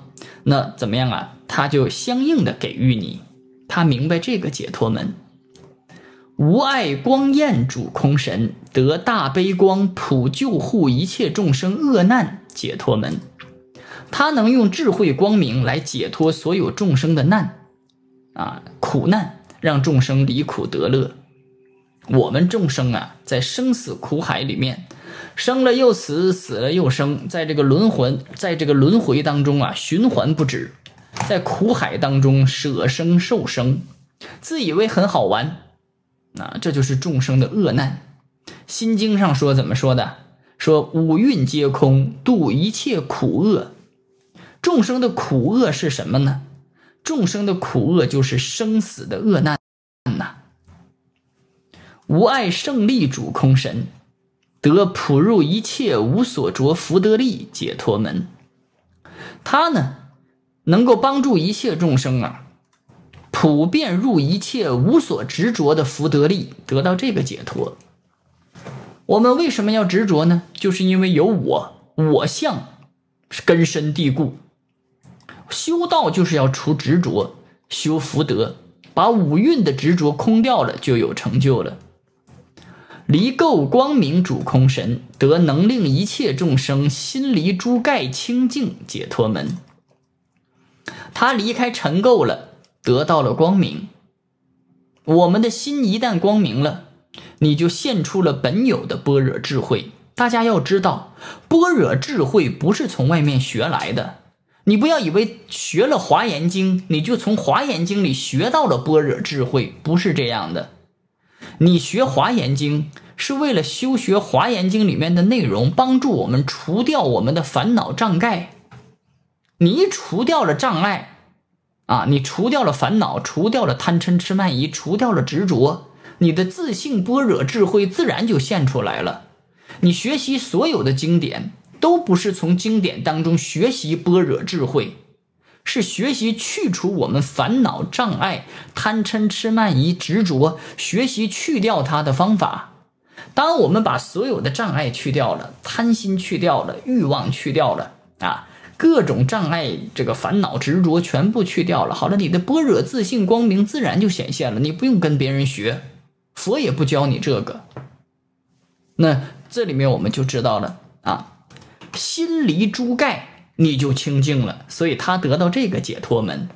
那怎么样啊？他就相应的给予你，他明白这个解脱门。无碍光焰主空神，得大悲光普救护一切众生恶难解脱门。他能用智慧光明来解脱所有众生的难啊，苦难，让众生离苦得乐。我们众生啊，在生死苦海里面，生了又死，死了又生，在这个轮回，在这个轮回当中啊，循环不止，在苦海当中舍生受生，自以为很好玩啊，这就是众生的恶难。心经上说怎么说的？说五蕴皆空，度一切苦厄。众生的苦厄是什么呢？众生的苦厄就是生死的恶难呐。无碍胜利主空神，得普入一切无所着福德力解脱门。他呢，能够帮助一切众生啊，普遍入一切无所执着的福德力，得到这个解脱。我们为什么要执着呢？就是因为有我，我相根深蒂固。修道就是要除执着，修福德，把五蕴的执着空掉了，就有成就了。离垢光明主空神，得能令一切众生心离诸盖清净解脱门。他离开尘垢了，得到了光明。我们的心一旦光明了，你就现出了本有的般若智慧。大家要知道，般若智慧不是从外面学来的。你不要以为学了华严经，你就从华严经里学到了般若智慧，不是这样的。你学华严经是为了修学华严经里面的内容，帮助我们除掉我们的烦恼障碍。你一除掉了障碍啊，你除掉了烦恼，除掉了贪嗔痴慢疑，除掉了执着，你的自性般若智慧自然就现出来了。你学习所有的经典，都不是从经典当中学习般若智慧，是学习去除我们烦恼障碍、贪嗔痴慢疑执着，学习去掉它的方法。当我们把所有的障碍去掉了，贪心去掉了，欲望去掉了啊，各种障碍，这个烦恼执着全部去掉了，好了，你的般若自性光明自然就显现了，你不用跟别人学，佛也不教你这个。那这里面我们就知道了啊，心离诸盖你就清净了，所以他得到这个解脱门。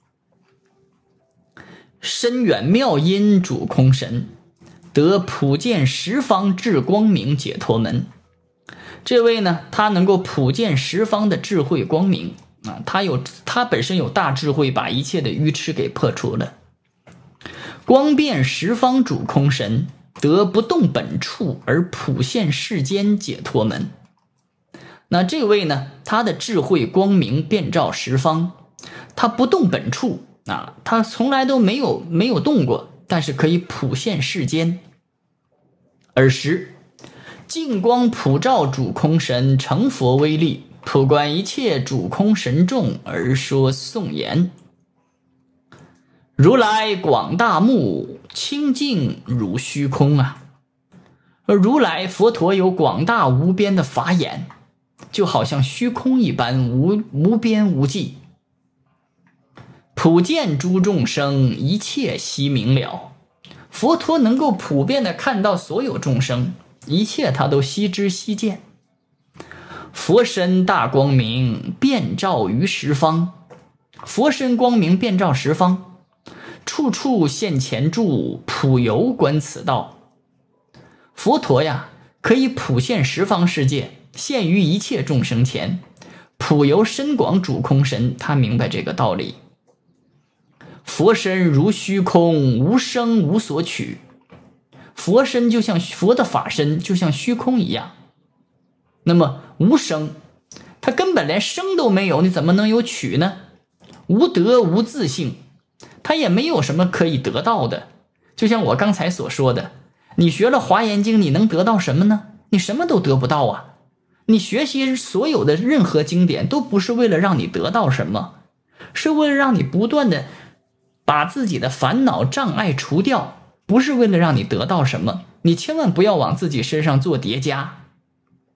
深远妙音主空神，得普见十方智光明解脱门。这位呢，他能够普见十方的智慧光明啊，他有他本身有大智慧，把一切的愚痴给破除了。光遍十方主空神，得不动本处而普现世间解脱门。那这位呢，他的智慧光明遍照十方，他不动本处啊，他从来都没有没有动过，但是可以普现世间。尔时净光普照主空神，成佛威力，普观一切主空神众而说颂言：如来广大目，清净如虚空啊！而如来佛陀有广大无边的法眼，就好像虚空一般，无无边无际，普见诸众生，一切悉明了。佛陀能够普遍的看到所有众生，一切他都悉知悉见。佛身大光明，遍照于十方。佛身光明遍照十方，处处现前住，普游观此道。佛陀呀，可以普现十方世界，现于一切众生前，普游深广主空神，他明白这个道理。佛身如虚空，无生无所取。佛身就像佛的法身，就像虚空一样。那么无生，他根本连生都没有，你怎么能有取呢？无德无自性，他也没有什么可以得到的。就像我刚才所说的，你学了华严经，你能得到什么呢？你什么都得不到啊。你学习所有的任何经典，都不是为了让你得到什么，是为了让你不断的把自己的烦恼障碍除掉，不是为了让你得到什么。你千万不要往自己身上做叠加。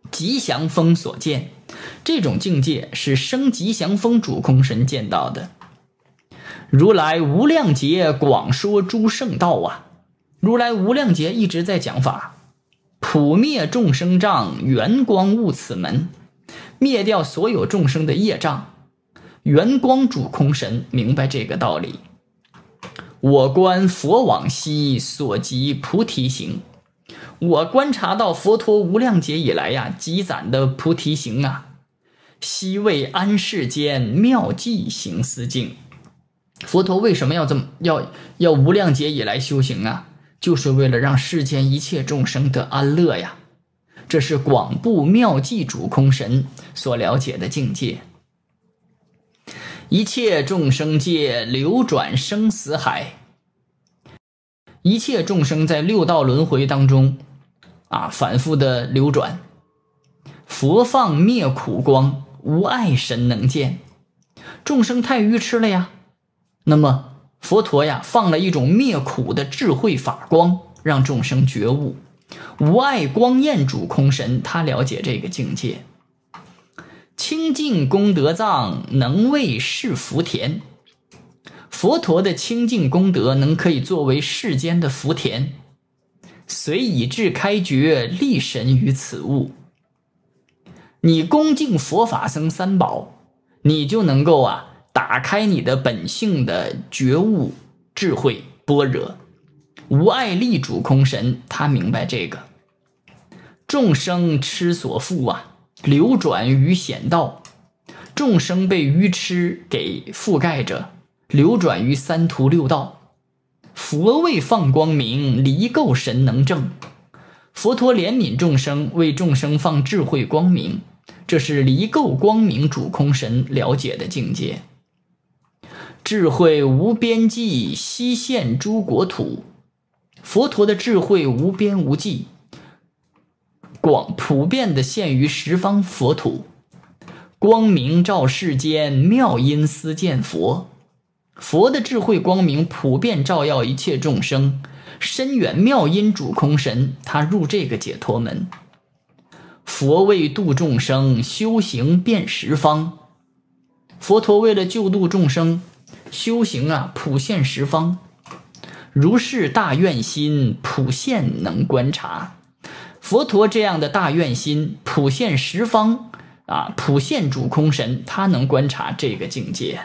吉祥风所见。这种境界是生吉祥风主空神见到的。如来无量劫广说诸圣道啊，如来无量劫一直在讲法，普灭众生障，圆光悟此门，灭掉所有众生的业障。圆光主空神明白这个道理。我观佛往昔所集菩提行，我观察到佛陀无量劫以来呀，积攒的菩提行啊，悉为安世间妙计行思境。佛陀为什么要这么要要无量劫以来修行啊？就是为了让世间一切众生得安乐呀。这是广布妙计主空神所了解的境界。一切众生界流转生死海，一切众生在六道轮回当中啊，反复的流转。佛放灭苦光，无碍神能见。众生太愚痴了呀，那么佛陀呀放了一种灭苦的智慧法光，让众生觉悟。无碍光焰主空神他了解这个境界。清净功德藏，能为世福田。佛陀的清净功德能可以作为世间的福田，随以智开觉，立神于此物。你恭敬佛法僧三宝，你就能够啊打开你的本性的觉悟智慧般若。无碍力主空神他明白这个。众生痴所缚啊，流转于险道。众生被愚痴给覆盖着，流转于三途六道。佛为放光明，离垢神能正。佛陀怜悯众生，为众生放智慧光明，这是离垢光明主空神了解的境界。智慧无边际，悉现诸国土。佛陀的智慧无边无际，广普遍的现于十方佛土。光明照世间，妙音思见佛。佛的智慧光明普遍照耀一切众生，深远妙音主空神他入这个解脱门。佛为度众生，修行遍十方。佛陀为了救度众生，修行啊普现十方。如是大愿心，普现能观察。佛陀这样的大愿心普现十方啊，普现主空神他能观察这个境界。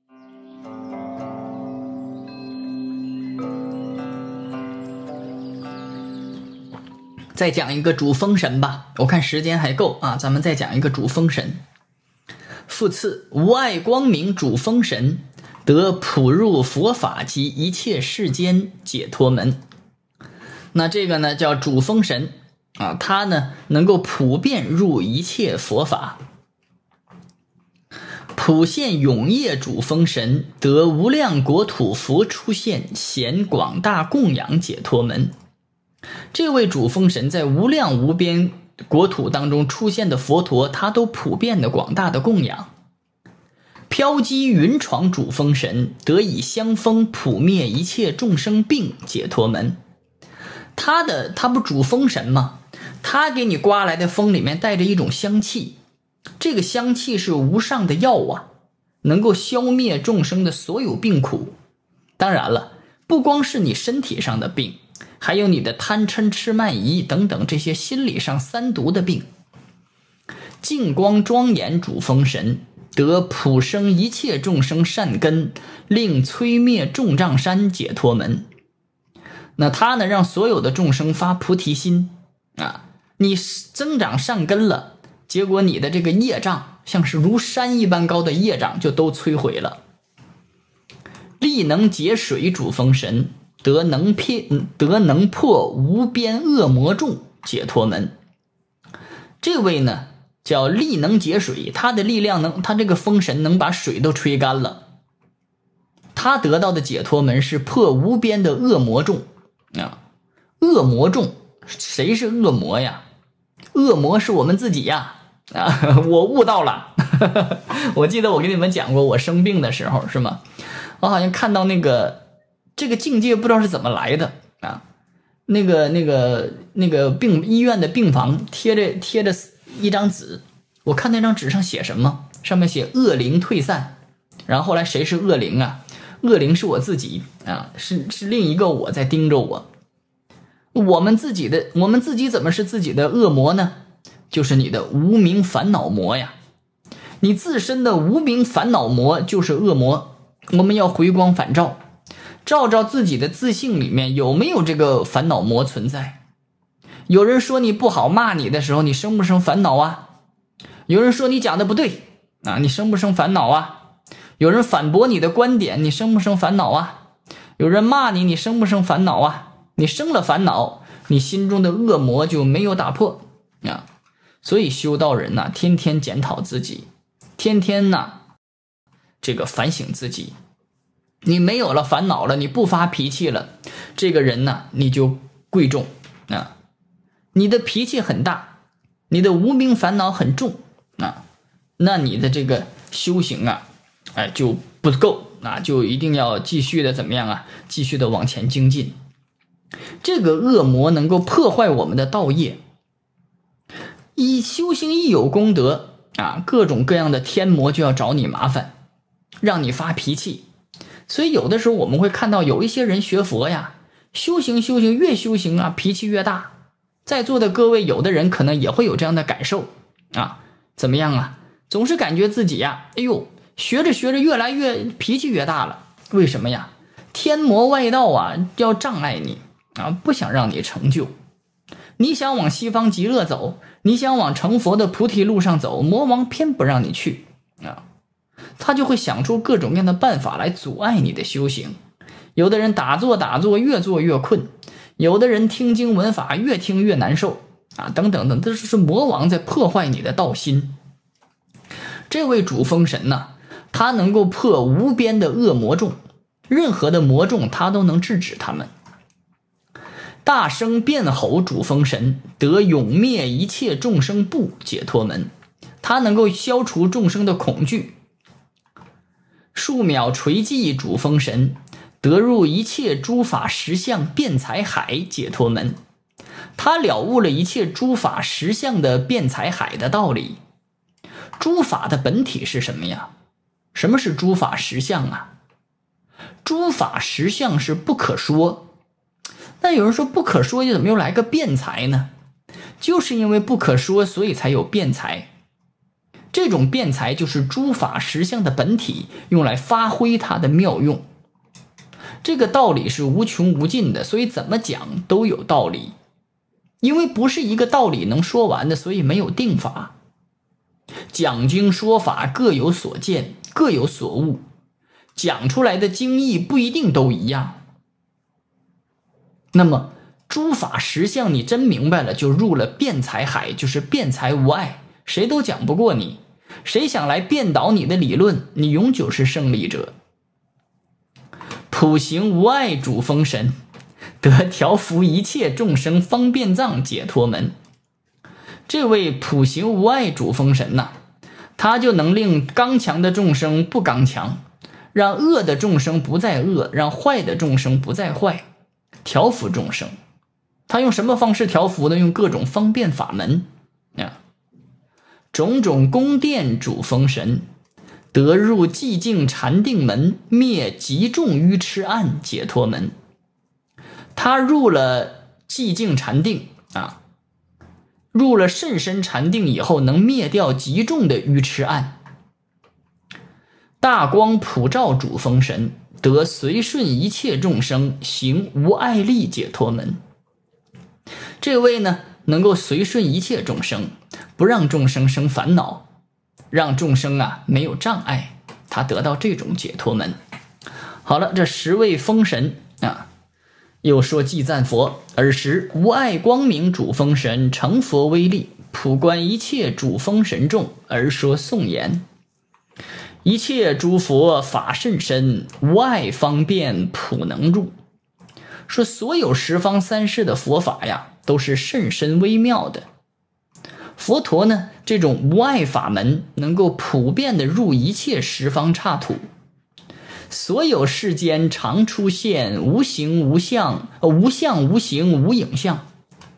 再讲一个主风神吧，我看时间还够啊，咱们再讲一个主风神。复次，无碍光明主风神得普入佛法及一切世间解脱门。那这个呢叫主风神啊，他呢能够普遍入一切佛法。普现永业主风神得无量国土佛出现，显广大供养解脱门。这位主风神在无量无边国土当中出现的佛陀，他都普遍的广大的供养。飘击云床主风神得以香风普灭一切众生病解脱门。他的他不主风神吗？他给你刮来的风里面带着一种香气，这个香气是无上的药啊，能够消灭众生的所有病苦。当然了，不光是你身体上的病，还有你的贪嗔痴慢疑等等这些心理上三毒的病。净光庄严主风神得普生一切众生善根，令摧灭众障山解脱门。那他呢让所有的众生发菩提心啊，你增长善根了，结果你的这个业障像是如山一般高的业障就都摧毁了。力能解水主风神得能撇得能破无边恶魔众解脱门。这位呢叫力能解水，他的力量能，他这个风神能把水都吹干了。他得到的解脱门是破无边的恶魔众啊。恶魔众，谁是恶魔呀？恶魔是我们自己呀！啊，我悟到了。我记得我给你们讲过，我生病的时候是吗？我好像看到那个这个境界不知道是怎么来的啊。那个那个那个病医院的病房贴着贴着一张纸，我看那张纸上写什么？上面写恶灵退散。然后后来谁是恶灵啊？恶灵是我自己啊，是是另一个我在盯着我。我们自己的，我们自己怎么是自己的恶魔呢？就是你的无明烦恼魔呀。你自身的无明烦恼魔就是恶魔。我们要回光返照，照照自己的自性里面有没有这个烦恼魔存在。有人说你不好，骂你的时候，你生不生烦恼啊？有人说你讲的不对啊，你生不生烦恼啊？有人反驳你的观点，你生不生烦恼啊？有人骂你，你生不生烦恼啊？你生了烦恼，你心中的恶魔就没有打破啊。所以修道人呐、啊，天天检讨自己，天天呐、啊，这个反省自己。你没有了烦恼了，你不发脾气了，这个人呢、啊，你就贵重啊。你的脾气很大，你的无明烦恼很重啊，那你的这个修行啊，哎就不够啊，就一定要继续的怎么样啊？继续的往前精进。这个恶魔能够破坏我们的道业，一修行一有功德啊，各种各样的天魔就要找你麻烦，让你发脾气。所以有的时候我们会看到有一些人学佛呀，修行修行越修行啊，脾气越大。在座的各位，有的人可能也会有这样的感受啊，怎么样啊？总是感觉自己呀，哎呦，学着学着越来越脾气越大了。为什么呀？天魔外道啊，要障碍你啊，不想让你成就。你想往西方极乐走，你想往成佛的菩提路上走，魔王偏不让你去啊，他就会想出各种各样的办法来阻碍你的修行。有的人打坐打坐越做越困，有的人听经闻法越听越难受啊，等等等，这是魔王在破坏你的道心。这位主风神呢、啊，他能够破无边的恶魔众，任何的魔众他都能制止他们。大声辩吼主风神，得永灭一切众生怖解脱门，他能够消除众生的恐惧。数秒垂寂主风神，得入一切诸法实相辩才海解脱门，他了悟了一切诸法实相的辩才海的道理。诸法的本体是什么呀？什么是诸法实相啊？诸法实相是不可说。那有人说不可说，怎么又来个辩才呢？就是因为不可说，所以才有辩才。这种辩才就是诸法实相的本体，用来发挥它的妙用。这个道理是无穷无尽的，所以怎么讲都有道理。因为不是一个道理能说完的，所以没有定法。讲经说法各有所见，各有所悟，讲出来的经义不一定都一样。那么诸法实相你真明白了，就入了辩才海，就是辩才无碍，谁都讲不过你，谁想来辩倒你的理论，你永久是胜利者。普行无碍主风神，得调伏一切众生方便藏解脱门。这位普行无碍主风神呐、啊，他就能令刚强的众生不刚强，让恶的众生不再恶，让坏的众生不再坏，调伏众生。他用什么方式调伏呢？用各种方便法门啊。种种宫殿主风神，得入寂静禅定门，灭极重愚痴暗解脱门。他入了寂静禅定啊，入了甚深禅定以后，能灭掉极重的愚痴暗。大光普照主风神，得随顺一切众生，行无碍力解脱门。这位呢，能够随顺一切众生，不让众生生烦恼，让众生啊没有障碍，他得到这种解脱门。好了，这十位风神啊，又说祭赞佛。尔时无碍光明主风神成佛威力，普观一切主风神众，而说颂言：一切诸佛法甚深，无碍方便普能入。说所有十方三世的佛法呀，都是甚深微妙的。佛陀呢，这种无碍法门能够普遍的入一切十方刹土。所有世间常出现无形无相、无相无形无影像。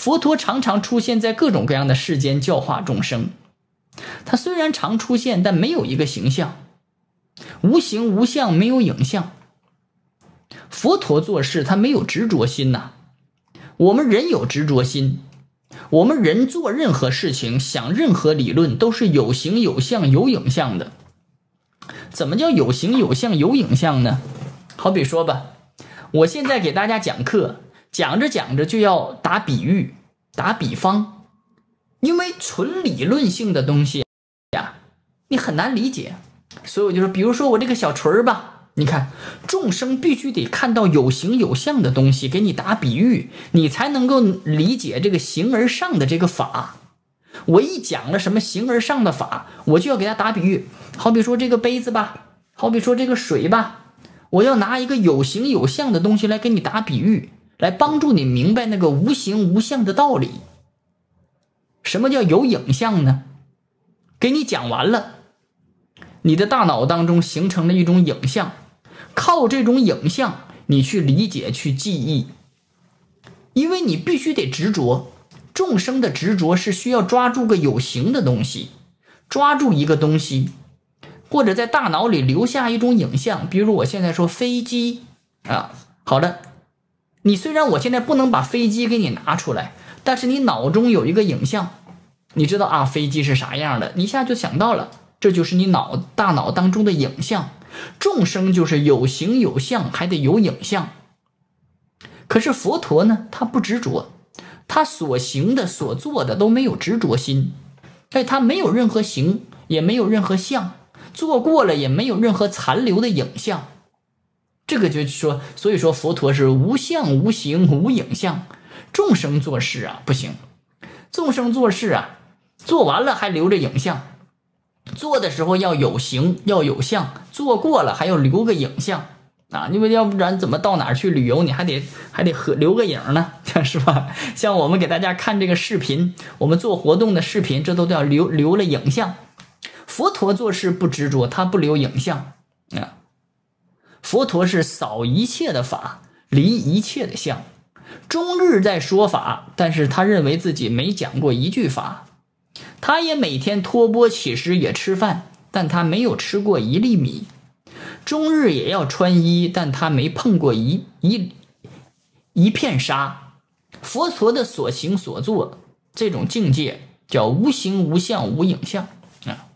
佛陀常常出现在各种各样的世间教化众生。他虽然常出现，但没有一个形象，无形无相，没有影像。佛陀做事他没有执着心呐、啊，我们人有执着心，我们人做任何事情，想任何理论都是有形有相有影像的。怎么叫有形有相有影像呢？好比说吧，我现在给大家讲课，讲着讲着就要打比喻打比方，因为纯理论性的东西呀，你很难理解。所以我就说，比如说我这个小锤儿吧，你看众生必须得看到有形有相的东西，给你打比喻，你才能够理解这个形而上的这个法。我一讲了什么形而上的法，我就要给他打比喻。好比说这个杯子吧，好比说这个水吧，我要拿一个有形有相的东西来给你打比喻，来帮助你明白那个无形无相的道理。什么叫有影像呢？给你讲完了，你的大脑当中形成了一种影像，靠这种影像你去理解去记忆。因为你必须得执着，众生的执着是需要抓住个有形的东西，抓住一个东西，或者在大脑里留下一种影像。比如我现在说飞机啊，好的，你虽然我现在不能把飞机给你拿出来，但是你脑中有一个影像，你知道啊飞机是啥样的，你一下就想到了，这就是你脑大脑当中的影像。众生就是有形有相，还得有影像。可是佛陀呢，他不执着，他所行的所做的都没有执着心，哎，他没有任何形，也没有任何相，做过了也没有任何残留的影像。这个就说，所以说佛陀是无相无形无影像。众生做事啊不行，众生做事啊，做完了还留着影像，做的时候要有形要有相，做过了还要留个影像啊，因为要不然怎么到哪儿去旅游，你还得还得和留个影呢，是吧？像我们给大家看这个视频，我们做活动的视频，这都要留留了影像。佛陀做事不执着，他不留影像啊。佛陀是扫一切的法，离一切的相，终日在说法，但是他认为自己没讲过一句法。他也每天托钵乞食也吃饭，但他没有吃过一粒米。终日也要穿衣，但他没碰过一一一片纱。佛陀的所行所作，这种境界叫无形无相无影像啊。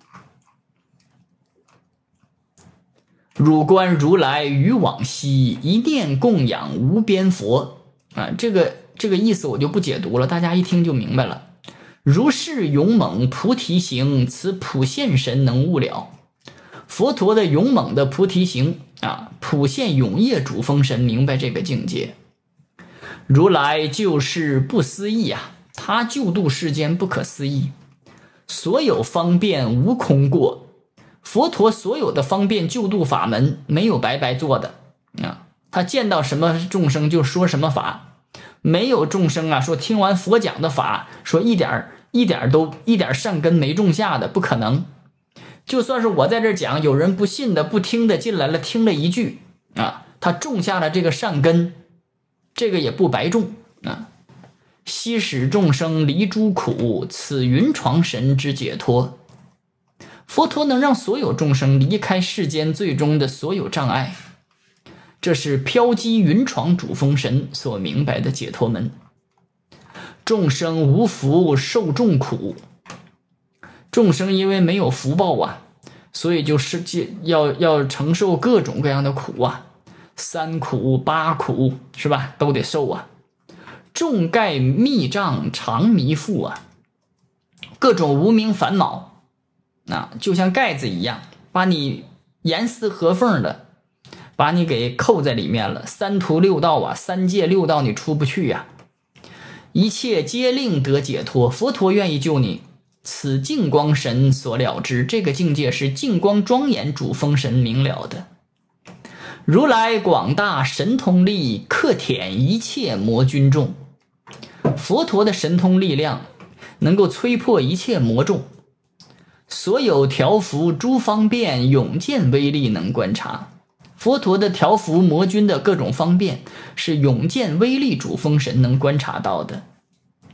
汝观如来于往昔，一念供养无边佛啊，这个这个意思我就不解读了，大家一听就明白了。如是勇猛菩提行，此普现神能悟了。佛陀的勇猛的菩提行啊，普现永业主风神明白这个境界。如来救世不思议啊，他救度世间不可思议，所有方便无空过。佛陀所有的方便救度法门没有白白做的啊，他见到什么众生就说什么法，没有众生啊说听完佛讲的法说一点一点都一点善根没种下的，不可能。就算是我在这讲，有人不信的不听的进来了，听了一句啊，他种下了这个善根，这个也不白种啊。悉使众生离诸苦，此云床神之解脱。佛陀能让所有众生离开世间最终的所有障碍，这是飘击云床主风神所明白的解脱门。众生无福受众苦，众生因为没有福报啊，所以就是要要承受各种各样的苦啊，三苦八苦是吧，都得受啊。众盖密障常迷覆啊，各种无名烦恼啊，就像盖子一样，把你严丝合缝的把你给扣在里面了。三途六道啊，三界六道你出不去呀、啊。一切皆令得解脱，佛陀愿意救你，此净光神所了知，这个境界是净光庄严主风神明了的。如来广大神通力，克舔一切魔军众。佛陀的神通力量能够摧破一切魔众，所有调伏诸方便永见威力能观察。佛陀的调伏魔军的各种方便是永见威力主风神能观察到的。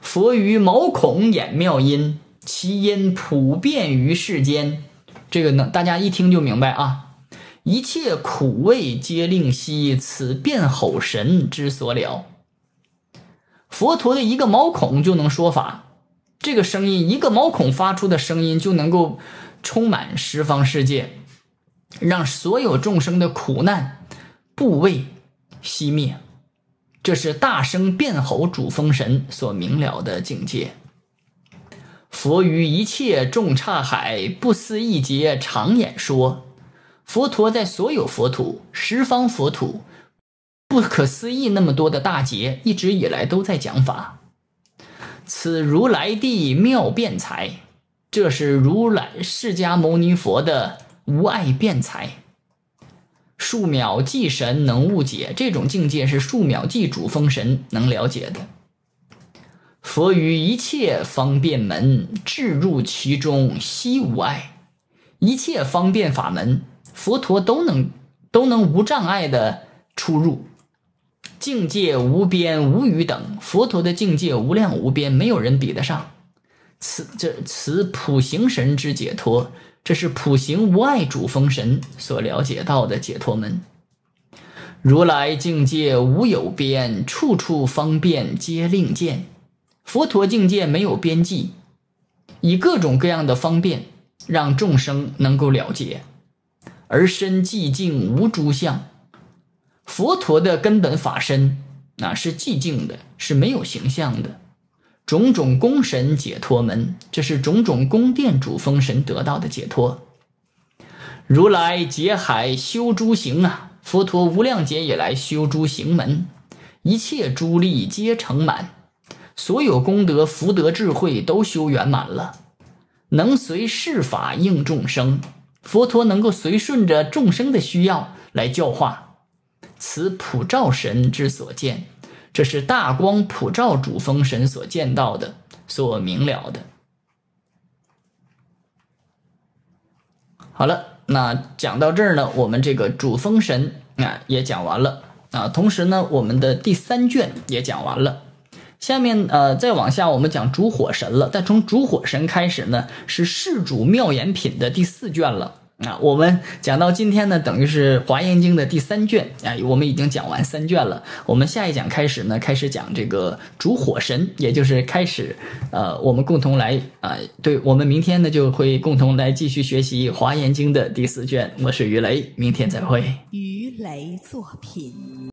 佛于毛孔演妙音，其音普遍于世间。这个呢，大家一听就明白啊。一切苦味皆令息，此辩吼神之所了。佛陀的一个毛孔就能说法，这个声音，一个毛孔发出的声音就能够充满十方世界，让所有众生的苦难怖畏熄灭。这是大声辩吼主风神所明了的境界。佛于一切众刹海，不思一劫常演说。佛陀在所有佛土，十方佛土，不可思议那么多的大劫，一直以来都在讲法。此如来地妙辩才，这是如来释迦牟尼佛的无碍辩才。数秒即神能悟解，这种境界是数秒即主风神能了解的。佛于一切方便门，至入其中悉无碍。一切方便法门，佛陀都能都能无障碍的出入。境界无边无余等，佛陀的境界无量无边，没有人比得上。此这此普行神之解脱，这是普行无碍主风神所了解到的解脱门。如来境界无有边，处处方便皆令见。佛陀境界没有边际，以各种各样的方便让众生能够了解。而身寂静无诸相，佛陀的根本法身那是寂静的，是没有形象的。种种功神解脱门，这是种种宫殿主风神得到的解脱。如来劫海修诸行啊，佛陀无量劫以来修诸行门，一切诸力皆成满，所有功德福德智慧都修圆满了，能随世法应众生。佛陀能够随顺着众生的需要来教化，此普照神之所见，这是大光普照主风神所见到的，所明了的。好了，那讲到这儿呢，我们这个主风神啊也讲完了啊，同时呢，我们的第三卷也讲完了。下面呃再往下我们讲主火神了，但从主火神开始呢，是世主妙言品的第四卷了啊。我们讲到今天呢，等于是华严经的第三卷啊，我们已经讲完三卷了。我们下一讲开始呢，开始讲这个主火神，也就是开始呃我们共同来啊、呃，对我们明天呢就会共同来继续学习华严经的第四卷。我是于雷，明天再会。 于雷作品。